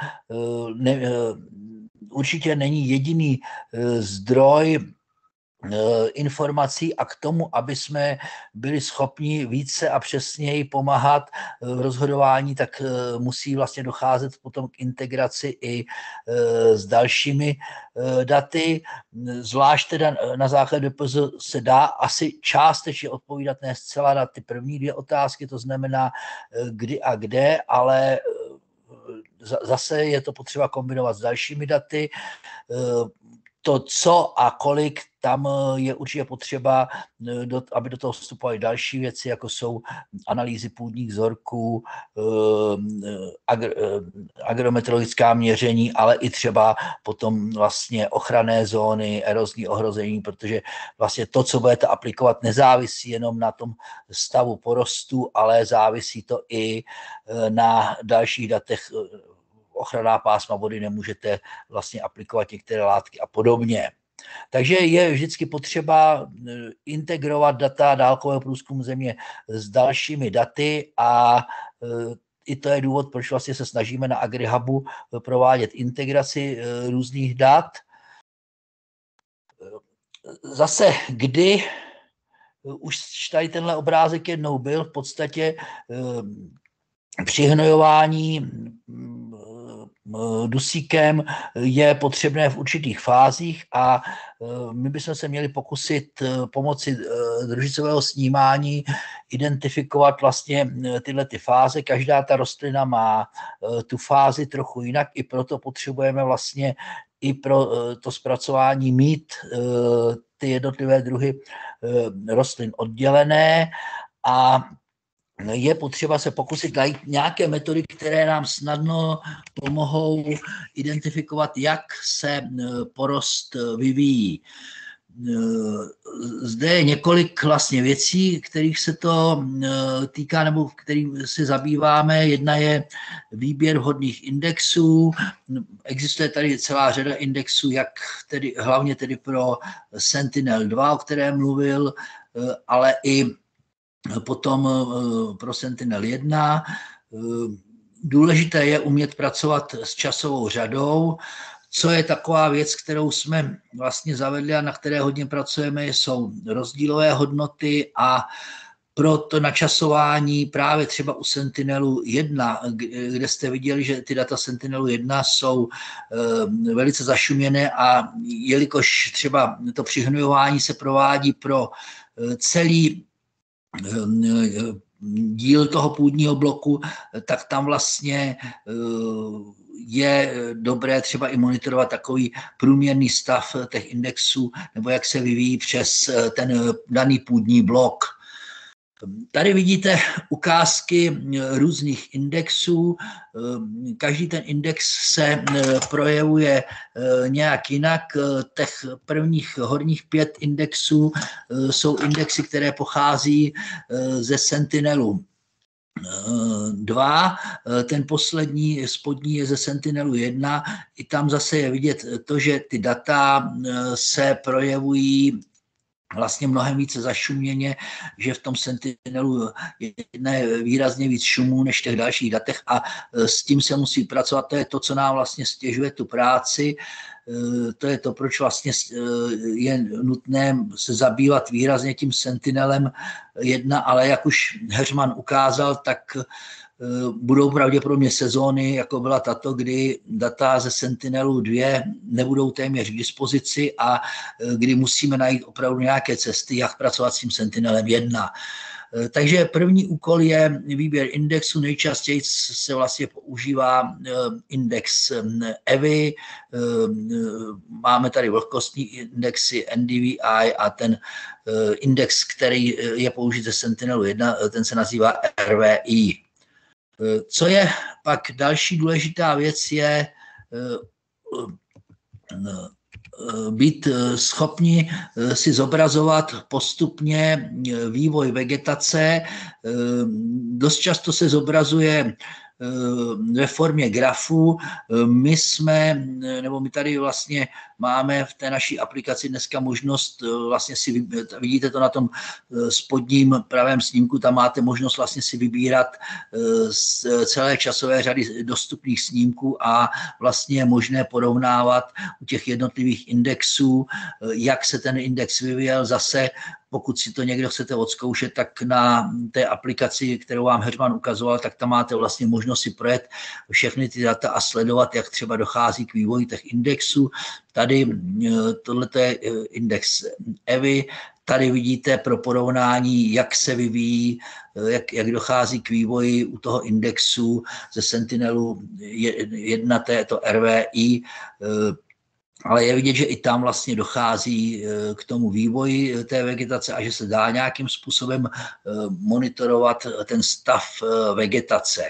Speaker 2: určitě není jediný zdroj informací a k tomu, aby jsme byli schopni více a přesněji pomáhat v rozhodování, tak musí vlastně docházet potom k integraci i s dalšími daty. Zvlášť teda na základě DPZ se dá asi částečně odpovídat, ne zcela na ty první 2 otázky, to znamená kdy a kde, ale zase je to potřeba kombinovat s dalšími daty. To, co a kolik, tam je určitě potřeba, aby do toho vstupovaly další věci, jako jsou analýzy půdních vzorků, agrometeorologická měření, ale i třeba potom vlastně ochranné zóny, erozní ohrození, protože vlastně to, co budete aplikovat, nezávisí jenom na tom stavu porostu, ale závisí to i na dalších datech. Ochranná pásma vody nemůžete vlastně aplikovat některé látky a podobně. Takže je vždycky potřeba integrovat data dálkového průzkumu země s dalšími daty a i to je důvod, proč vlastně se snažíme na AgriHubu provádět integraci různých dat. Zase, kdy už tady tenhle obrázek jednou byl, v podstatě při hnojování dusíkem je potřebné v určitých fázích a my bychom se měli pokusit pomocí družicového snímání identifikovat vlastně tyhle ty fáze. Každá ta rostlina má tu fázi trochu jinak, i proto potřebujeme vlastně i pro to zpracování mít ty jednotlivé druhy rostlin oddělené a je potřeba se pokusit najít nějaké metody, které nám snadno pomohou identifikovat, jak se porost vyvíjí. Zde je několik vlastně věcí, kterých se to týká nebo kterým se zabýváme. Jedna je výběr vhodných indexů. Existuje tady celá řada indexů, jak tedy, hlavně tedy pro Sentinel-2, o kterém mluvil, ale i potom pro Sentinel-1. Důležité je umět pracovat s časovou řadou. Co je taková věc, kterou jsme vlastně zavedli a na které hodně pracujeme, jsou rozdílové hodnoty a pro to načasování právě třeba u Sentinelu-1, kde jste viděli, že ty data Sentinelu-1 jsou velice zašuměné a jelikož třeba to přihnojování se provádí pro celý díl toho půdního bloku, tak tam vlastně je dobré třeba i monitorovat takový průměrný stav těch indexů, nebo jak se vyvíjí přes ten daný půdní blok. Tady vidíte ukázky různých indexů. Každý ten index se projevuje nějak jinak. Těch prvních horních 5 indexů jsou indexy, které pochází ze Sentinelu 2, ten poslední spodní je ze Sentinelu 1. I tam zase je vidět to, že ty data se projevují vlastně mnohem více zašuměně, že v tom Sentinelu je výrazně víc šumů než v těch dalších datech a s tím se musí pracovat. To je to, co nám vlastně stěžuje tu práci. To je to, proč vlastně je nutné se zabývat výrazně tím Sentinelem 1, ale jak už Heřman ukázal, tak budou pravděpodobně sezóny, jako byla tato, kdy data ze Sentinelu 2 nebudou téměř k dispozici a kdy musíme najít opravdu nějaké cesty, jak pracovat s tím Sentinelem 1. Takže první úkol je výběr indexu. Nejčastěji se vlastně používá index EVI. Máme tady vlhkostní indexy NDVI a ten index, který je použit ze Sentinelu 1, ten se nazývá RVI. Co je pak další důležitá věc, je být schopni si zobrazovat postupně vývoj vegetace. Dost často se zobrazuje ve formě grafu. My tady vlastně máme v té naší aplikaci dneska možnost vlastně si, vidíte to na tom spodním pravém snímku, tam máte možnost vlastně si vybírat z celé časové řady dostupných snímků a vlastně je možné porovnávat u těch jednotlivých indexů, jak se ten index vyvíjel. Zase pokud si to někdo chcete odzkoušet, tak na té aplikaci, kterou vám Heřman ukazoval, tak tam máte vlastně možnost si projet všechny ty data a sledovat, jak třeba dochází k vývoji těch indexů. Tady tohleto je index EVI, tady vidíte pro porovnání, jak se vyvíjí, jak dochází k vývoji u toho indexu ze Sentinelu 1, to RVI, ale je vidět, že i tam vlastně dochází k tomu vývoji té vegetace a že se dá nějakým způsobem monitorovat ten stav vegetace.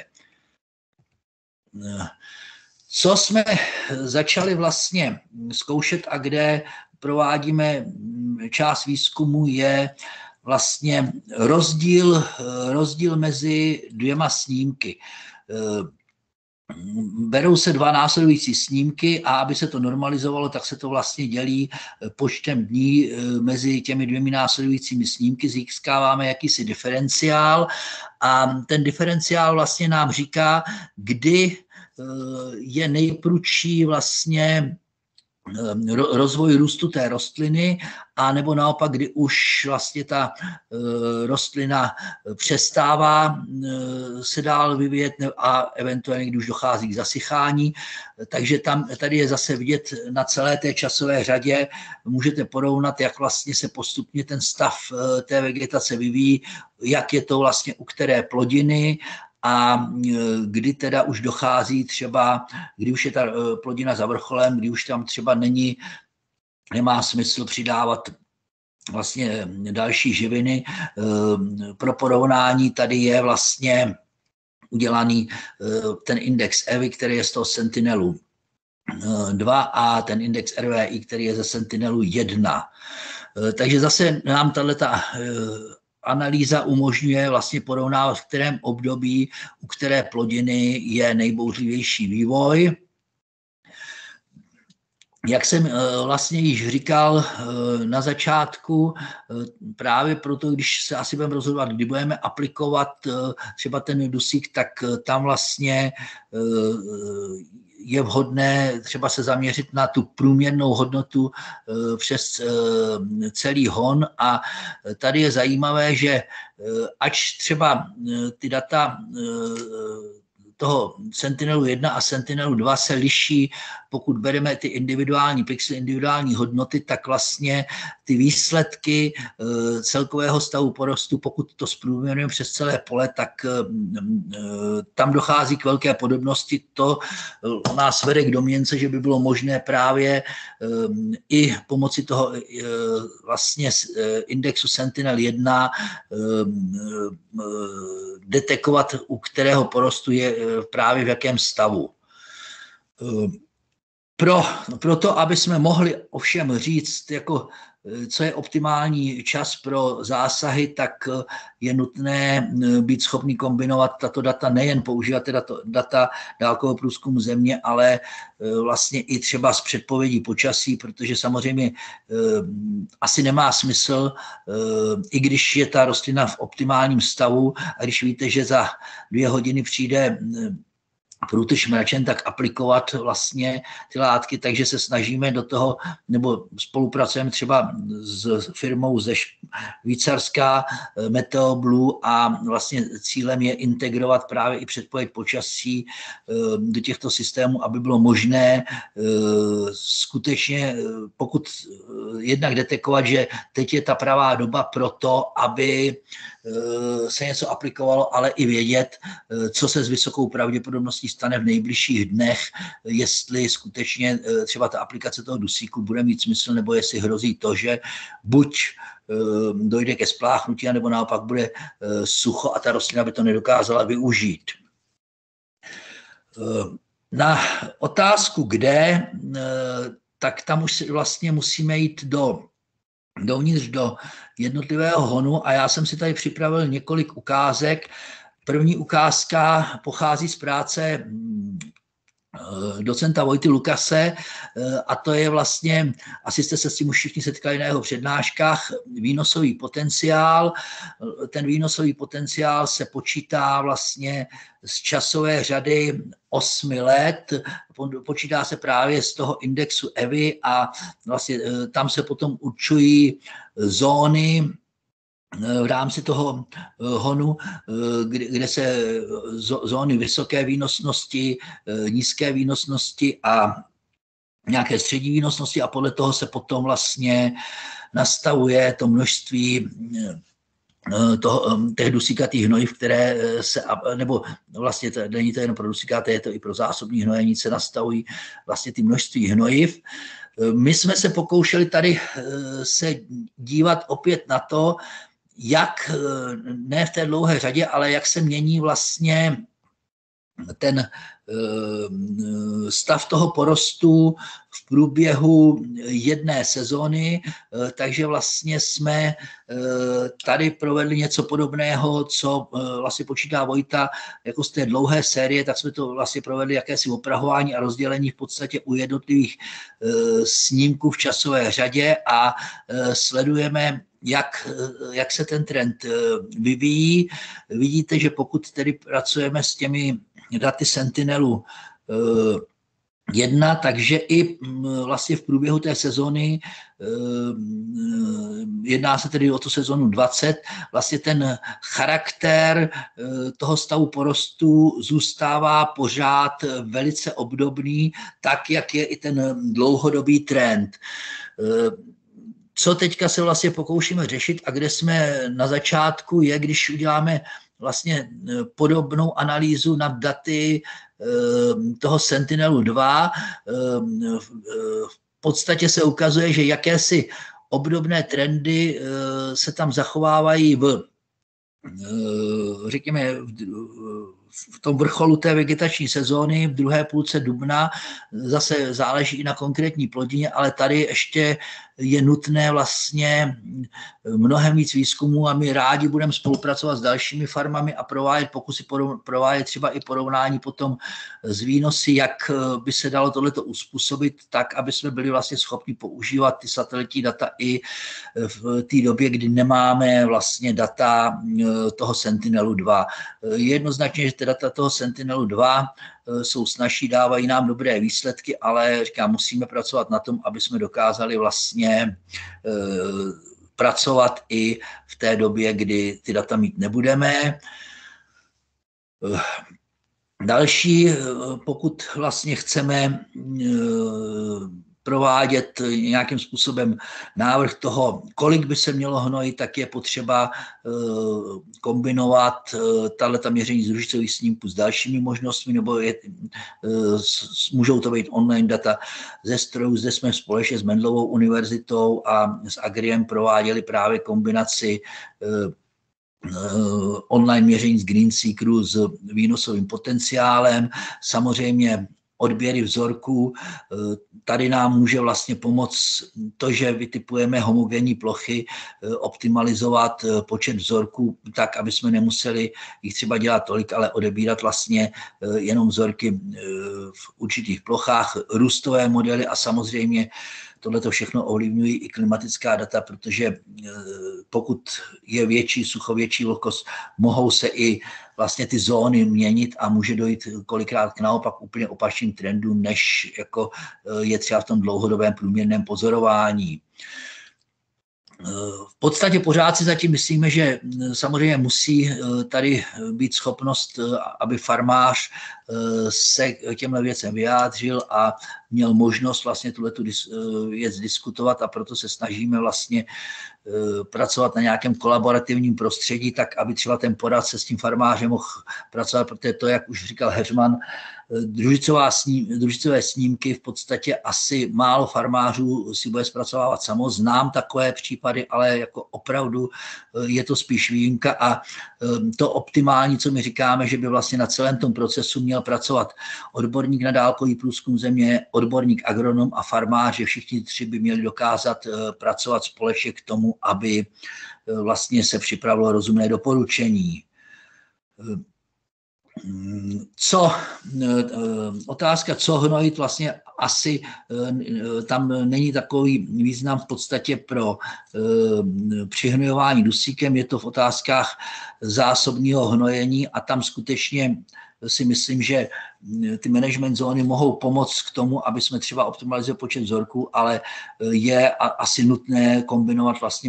Speaker 2: Co jsme začali vlastně zkoušet a kde provádíme část výzkumu, je vlastně rozdíl mezi 2 snímky. berou se 2 následující snímky a aby se to normalizovalo, tak se to vlastně dělí počtem dní mezi těmi 2 následujícími snímky, získáváme jakýsi diferenciál a ten diferenciál vlastně nám říká, kdy je nejprudší vlastně rozvoj růstu té rostliny, a nebo naopak, kdy už vlastně ta rostlina přestává se dál vyvíjet a eventuálně, když už dochází k zasychání. Takže tady je zase vidět na celé té časové řadě, můžete porovnat, jak vlastně se postupně ten stav té vegetace vyvíjí, jak je to vlastně u které plodiny, a kdy teda už dochází třeba, kdy už je ta plodina za vrcholem, kdy už tam třeba nemá smysl přidávat vlastně další živiny. Pro porovnání tady je vlastně udělaný ten index EVI, který je z toho Sentinelu 2 a ten index RVI, který je ze Sentinelu 1. Takže zase nám tato analýza umožňuje vlastně porovnávat, v kterém období, u které plodiny je nejbouřlivější vývoj. Jak jsem vlastně již říkal na začátku, právě proto, když se asi budeme rozhodovat, kdy budeme aplikovat třeba ten dusík, tak tam vlastně je vhodné třeba se zaměřit na tu průměrnou hodnotu přes celý hon. A tady je zajímavé, že ač třeba ty data toho Sentinelu 1 a Sentinelu 2 se liší, pokud bereme ty individuální pixely, individuální hodnoty, tak vlastně ty výsledky celkového stavu porostu, pokud to zprůměrujeme přes celé pole, tak tam dochází k velké podobnosti. To nás vede k domněnce, že by bylo možné právě i pomocí toho vlastně indexu Sentinel 1 detekovat, u kterého porostu je právě v jakém stavu. Pro to, aby jsme mohli ovšem říct, jako, co je optimální čas pro zásahy, tak je nutné být schopný kombinovat tato data, nejen používat teda data dálkového průzkumu země, ale vlastně i třeba z předpovědí počasí, protože samozřejmě asi nemá smysl, i když je ta rostlina v optimálním stavu a když víte, že za 2 hodiny přijde průtrž mračen, tak aplikovat vlastně ty látky, takže se snažíme do toho, nebo spolupracujeme třeba s firmou ze Švýcarska Meteo Blue a vlastně cílem je integrovat právě i předpověď počasí do těchto systémů, aby bylo možné skutečně, pokud jednak detekovat, že teď je ta pravá doba pro to, aby se něco aplikovalo, ale i vědět, co se s vysokou pravděpodobností stane v nejbližších dnech, jestli skutečně třeba ta aplikace toho dusíku bude mít smysl, nebo jestli hrozí to, že buď dojde ke spláchnutí, nebo naopak bude sucho a ta rostlina by to nedokázala využít. Na otázku kde, tak tam už vlastně musíme jít dovnitř do jednotlivého honu a já jsem si tady připravil několik ukázek. První ukázka pochází z práce docenta Vojty Lukase a to je vlastně, asi jste se s tím už všichni setkali na jeho přednáškách, výnosový potenciál. Ten výnosový potenciál se počítá vlastně z časové řady 8 let, počítá se právě z toho indexu EVI a vlastně tam se potom určují zóny v rámci toho honu, kde se zóny vysoké výnosnosti, nízké výnosnosti a nějaké střední výnosnosti a podle toho se potom vlastně nastavuje to množství těch dusíkatých hnojiv, které se, nebo vlastně není to jen pro dusikáty, je to i pro zásobní hnojenice, nastavují vlastně ty množství hnojiv. My jsme se pokoušeli tady se dívat opět na to, jak ne v té dlouhé řadě, ale jak se mění vlastně ten stav toho porostu v průběhu jedné sezóny, takže vlastně jsme tady provedli něco podobného, co vlastně počítá Vojta jako z té dlouhé série, tak jsme to vlastně provedli jakési oprahování a rozdělení v podstatě u jednotlivých snímků v časové řadě a sledujeme, jak se ten trend vyvíjí. Vidíte, že pokud tedy pracujeme s těmi daty Sentinelu 1, takže i vlastně v průběhu té sezóny, jedná se tedy o tu sezonu 20, vlastně ten charakter toho stavu porostu zůstává pořád velice obdobný, tak jak je i ten dlouhodobý trend. Co teďka se vlastně pokoušíme řešit a kde jsme na začátku je, když uděláme vlastně podobnou analýzu nad daty toho Sentinelu 2. V podstatě se ukazuje, že jakési obdobné trendy se tam zachovávají řekněme, v tom vrcholu té vegetační sezóny, v druhé půlce dubna, zase záleží i na konkrétní plodině, ale tady ještě je nutné vlastně mnohem víc výzkumů a my rádi budeme spolupracovat s dalšími farmami a provádět třeba i porovnání potom z výnosy, jak by se dalo tohleto uspůsobit tak, aby jsme byli vlastně schopni používat ty satelitní data i v té době, kdy nemáme vlastně data toho Sentinelu 2. Jednoznačně, že ty data toho Sentinelu 2 jsou snazší, dávají nám dobré výsledky, ale říkám, musíme pracovat na tom, aby jsme dokázali vlastně pracovat i v té době, kdy ty data mít nebudeme. Další, pokud vlastně chceme provádět nějakým způsobem návrh toho, kolik by se mělo hnojit, tak je potřeba kombinovat tato měření z družicových snímků s dalšími možnostmi, nebo můžou to být online data ze strojů. Zde jsme společně s Mendelovou univerzitou a s Agriem prováděli právě kombinaci online měření z Greenseekeru s výnosovým potenciálem. Samozřejmě odběry vzorků, tady nám může vlastně pomoct to, že vytipujeme homogenní plochy, optimalizovat počet vzorků tak, aby jsme nemuseli jich třeba dělat tolik, ale odebírat vlastně jenom vzorky v určitých plochách, růstové modely a samozřejmě tohleto všechno ovlivňují i klimatická data, protože pokud je větší sucho, větší vlhkost, mohou se i vlastně ty zóny měnit a může dojít kolikrát k naopak úplně opačným trendům, než jako je třeba v tom dlouhodobém průměrném pozorování. V podstatě pořád si zatím myslíme, že samozřejmě musí tady být schopnost, aby farmář se k těmhle věcem vyjádřil a měl možnost vlastně tuhletu věc diskutovat a proto se snažíme vlastně pracovat na nějakém kolaborativním prostředí, tak aby třeba ten poradce s tím farmářem mohl pracovat, protože to, jak už říkal Heřman, družicové snímky v podstatě asi málo farmářů si bude zpracovávat samo. Znám takové případy, ale jako opravdu je to spíš výjimka a to optimální, co my říkáme, že by vlastně na celém tom procesu měl pracovat odborník na dálkový průzkum země, odborník agronom a farmář, že všichni tři by měli dokázat pracovat společně k tomu, aby vlastně se připravilo rozumné doporučení. Otázka, co hnojit, vlastně asi tam není takový význam v podstatě pro přihnojování dusíkem, je to v otázkách zásobního hnojení a tam skutečně si myslím, že ty management zóny mohou pomoct k tomu, aby jsme třeba optimalizovali počet vzorků, ale je asi nutné kombinovat vlastně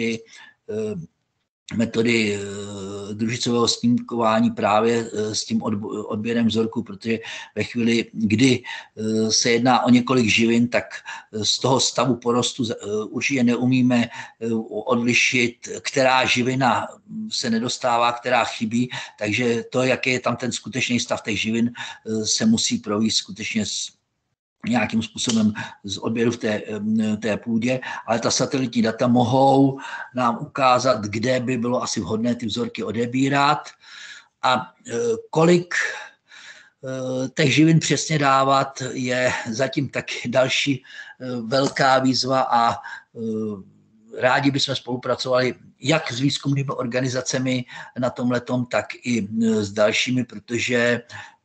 Speaker 2: metody družicového snímkování právě s tím odběrem vzorku, protože ve chvíli, kdy se jedná o několik živin, tak z toho stavu porostu určitě neumíme odlišit, která živina se nedostává, která chybí, takže to, jaký je tam ten skutečný stav těch živin, se musí provést skutečně nějakým způsobem z odběru v té půdě, ale ta satelitní data mohou nám ukázat, kde by bylo asi vhodné ty vzorky odebírat a kolik těch živin přesně dávat je zatím taky další velká výzva a rádi bychom spolupracovali jak s výzkumnými organizacemi na tomhletom, tak i s dalšími, protože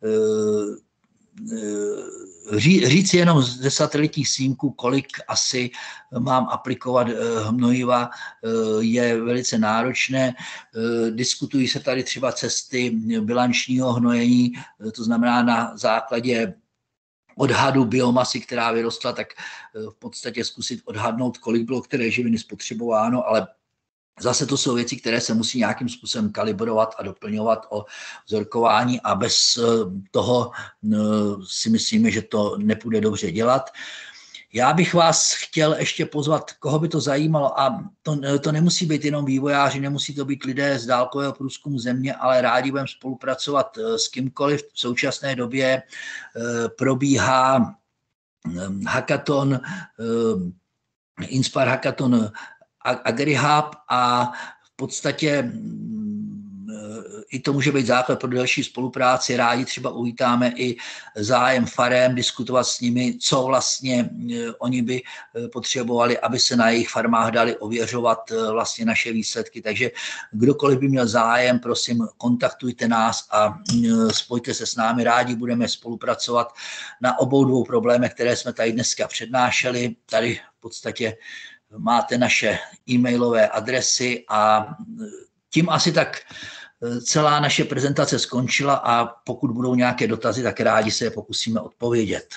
Speaker 2: říct jenom ze satelitních snímků, kolik asi mám aplikovat hnojiva, je velice náročné. Diskutují se tady třeba cesty bilančního hnojení, to znamená na základě odhadu biomasy, která vyrostla, tak v podstatě zkusit odhadnout, kolik bylo které živiny spotřebováno, ale zase to jsou věci, které se musí nějakým způsobem kalibrovat a doplňovat o vzorkování a bez toho si myslíme, že to nepůjde dobře dělat. Já bych vás chtěl ještě pozvat, koho by to zajímalo, a to nemusí být jenom vývojáři, nemusí to být lidé z dálkového průzkumu země, ale rádi budeme spolupracovat s kýmkoliv. V současné době probíhá hackathon, Inspire Hackathon AgriHub a v podstatě i to může být základ pro další spolupráci. Rádi třeba uvítáme i zájem farem, diskutovat s nimi, co vlastně oni by potřebovali, aby se na jejich farmách dali ověřovat vlastně naše výsledky. Takže kdokoliv by měl zájem, prosím, kontaktujte nás a spojte se s námi. Rádi budeme spolupracovat na obou dvou problémech, které jsme tady dneska přednášeli. Tady v podstatě máte naše e-mailové adresy a tím asi tak celá naše prezentace skončila a pokud budou nějaké dotazy, tak rádi se je pokusíme odpovědět.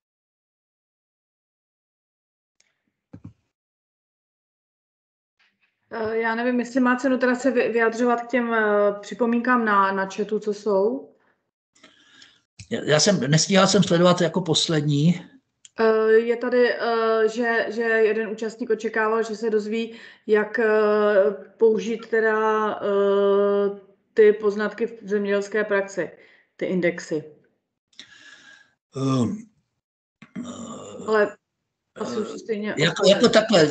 Speaker 1: Já nevím, jestli má cenu teda se vyjadřovat k těm připomínkám na chatu, co jsou.
Speaker 2: Nestíhal jsem sledovat jako poslední.
Speaker 1: Je tady, že jeden účastník očekával, že se dozví, jak použít teda ty poznatky v zemědělské praxi, ty indexy. Ale asi už stejně...
Speaker 2: Jako takhle,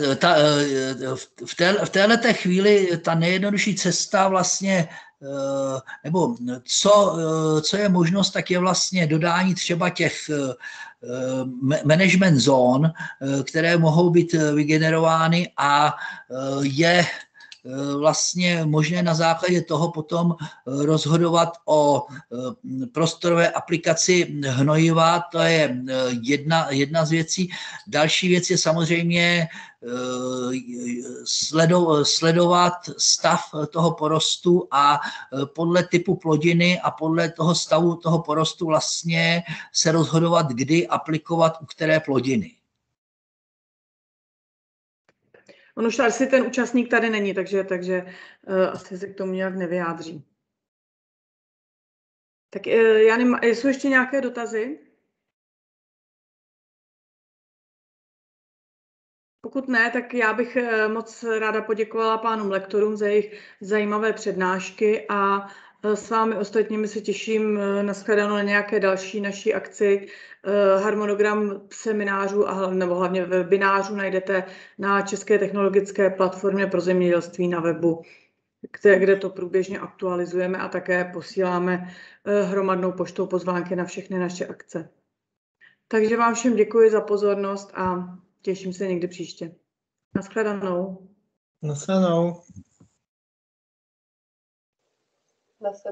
Speaker 2: v téhleté chvíli ta nejjednodušší cesta vlastně, nebo co je možnost, tak je vlastně dodání třeba těch management zón, které mohou být vygenerovány a je vlastně možné na základě toho potom rozhodovat o prostorové aplikaci hnojiva, to je jedna z věcí. Další věc je samozřejmě sledovat stav toho porostu a podle typu plodiny a podle toho stavu toho porostu vlastně se rozhodovat, kdy aplikovat u které plodiny.
Speaker 1: On už asi ten účastník tady není, takže asi se k tomu nějak nevyjádří. Tak já nevím, jsou ještě nějaké dotazy? Pokud ne, tak já bych moc ráda poděkovala pánům lektorům za jejich zajímavé přednášky a s vámi ostatními se těším na shledanou na nějaké další naší akci. Harmonogram seminářů nebo hlavně webinářů najdete na České technologické platformě pro zemědělství na webu, kde to průběžně aktualizujeme a také posíláme hromadnou poštou pozvánky na všechny naše akce. Takže vám všem děkuji za pozornost a těším se někdy příště. Naschledanou.
Speaker 3: Naschledanou.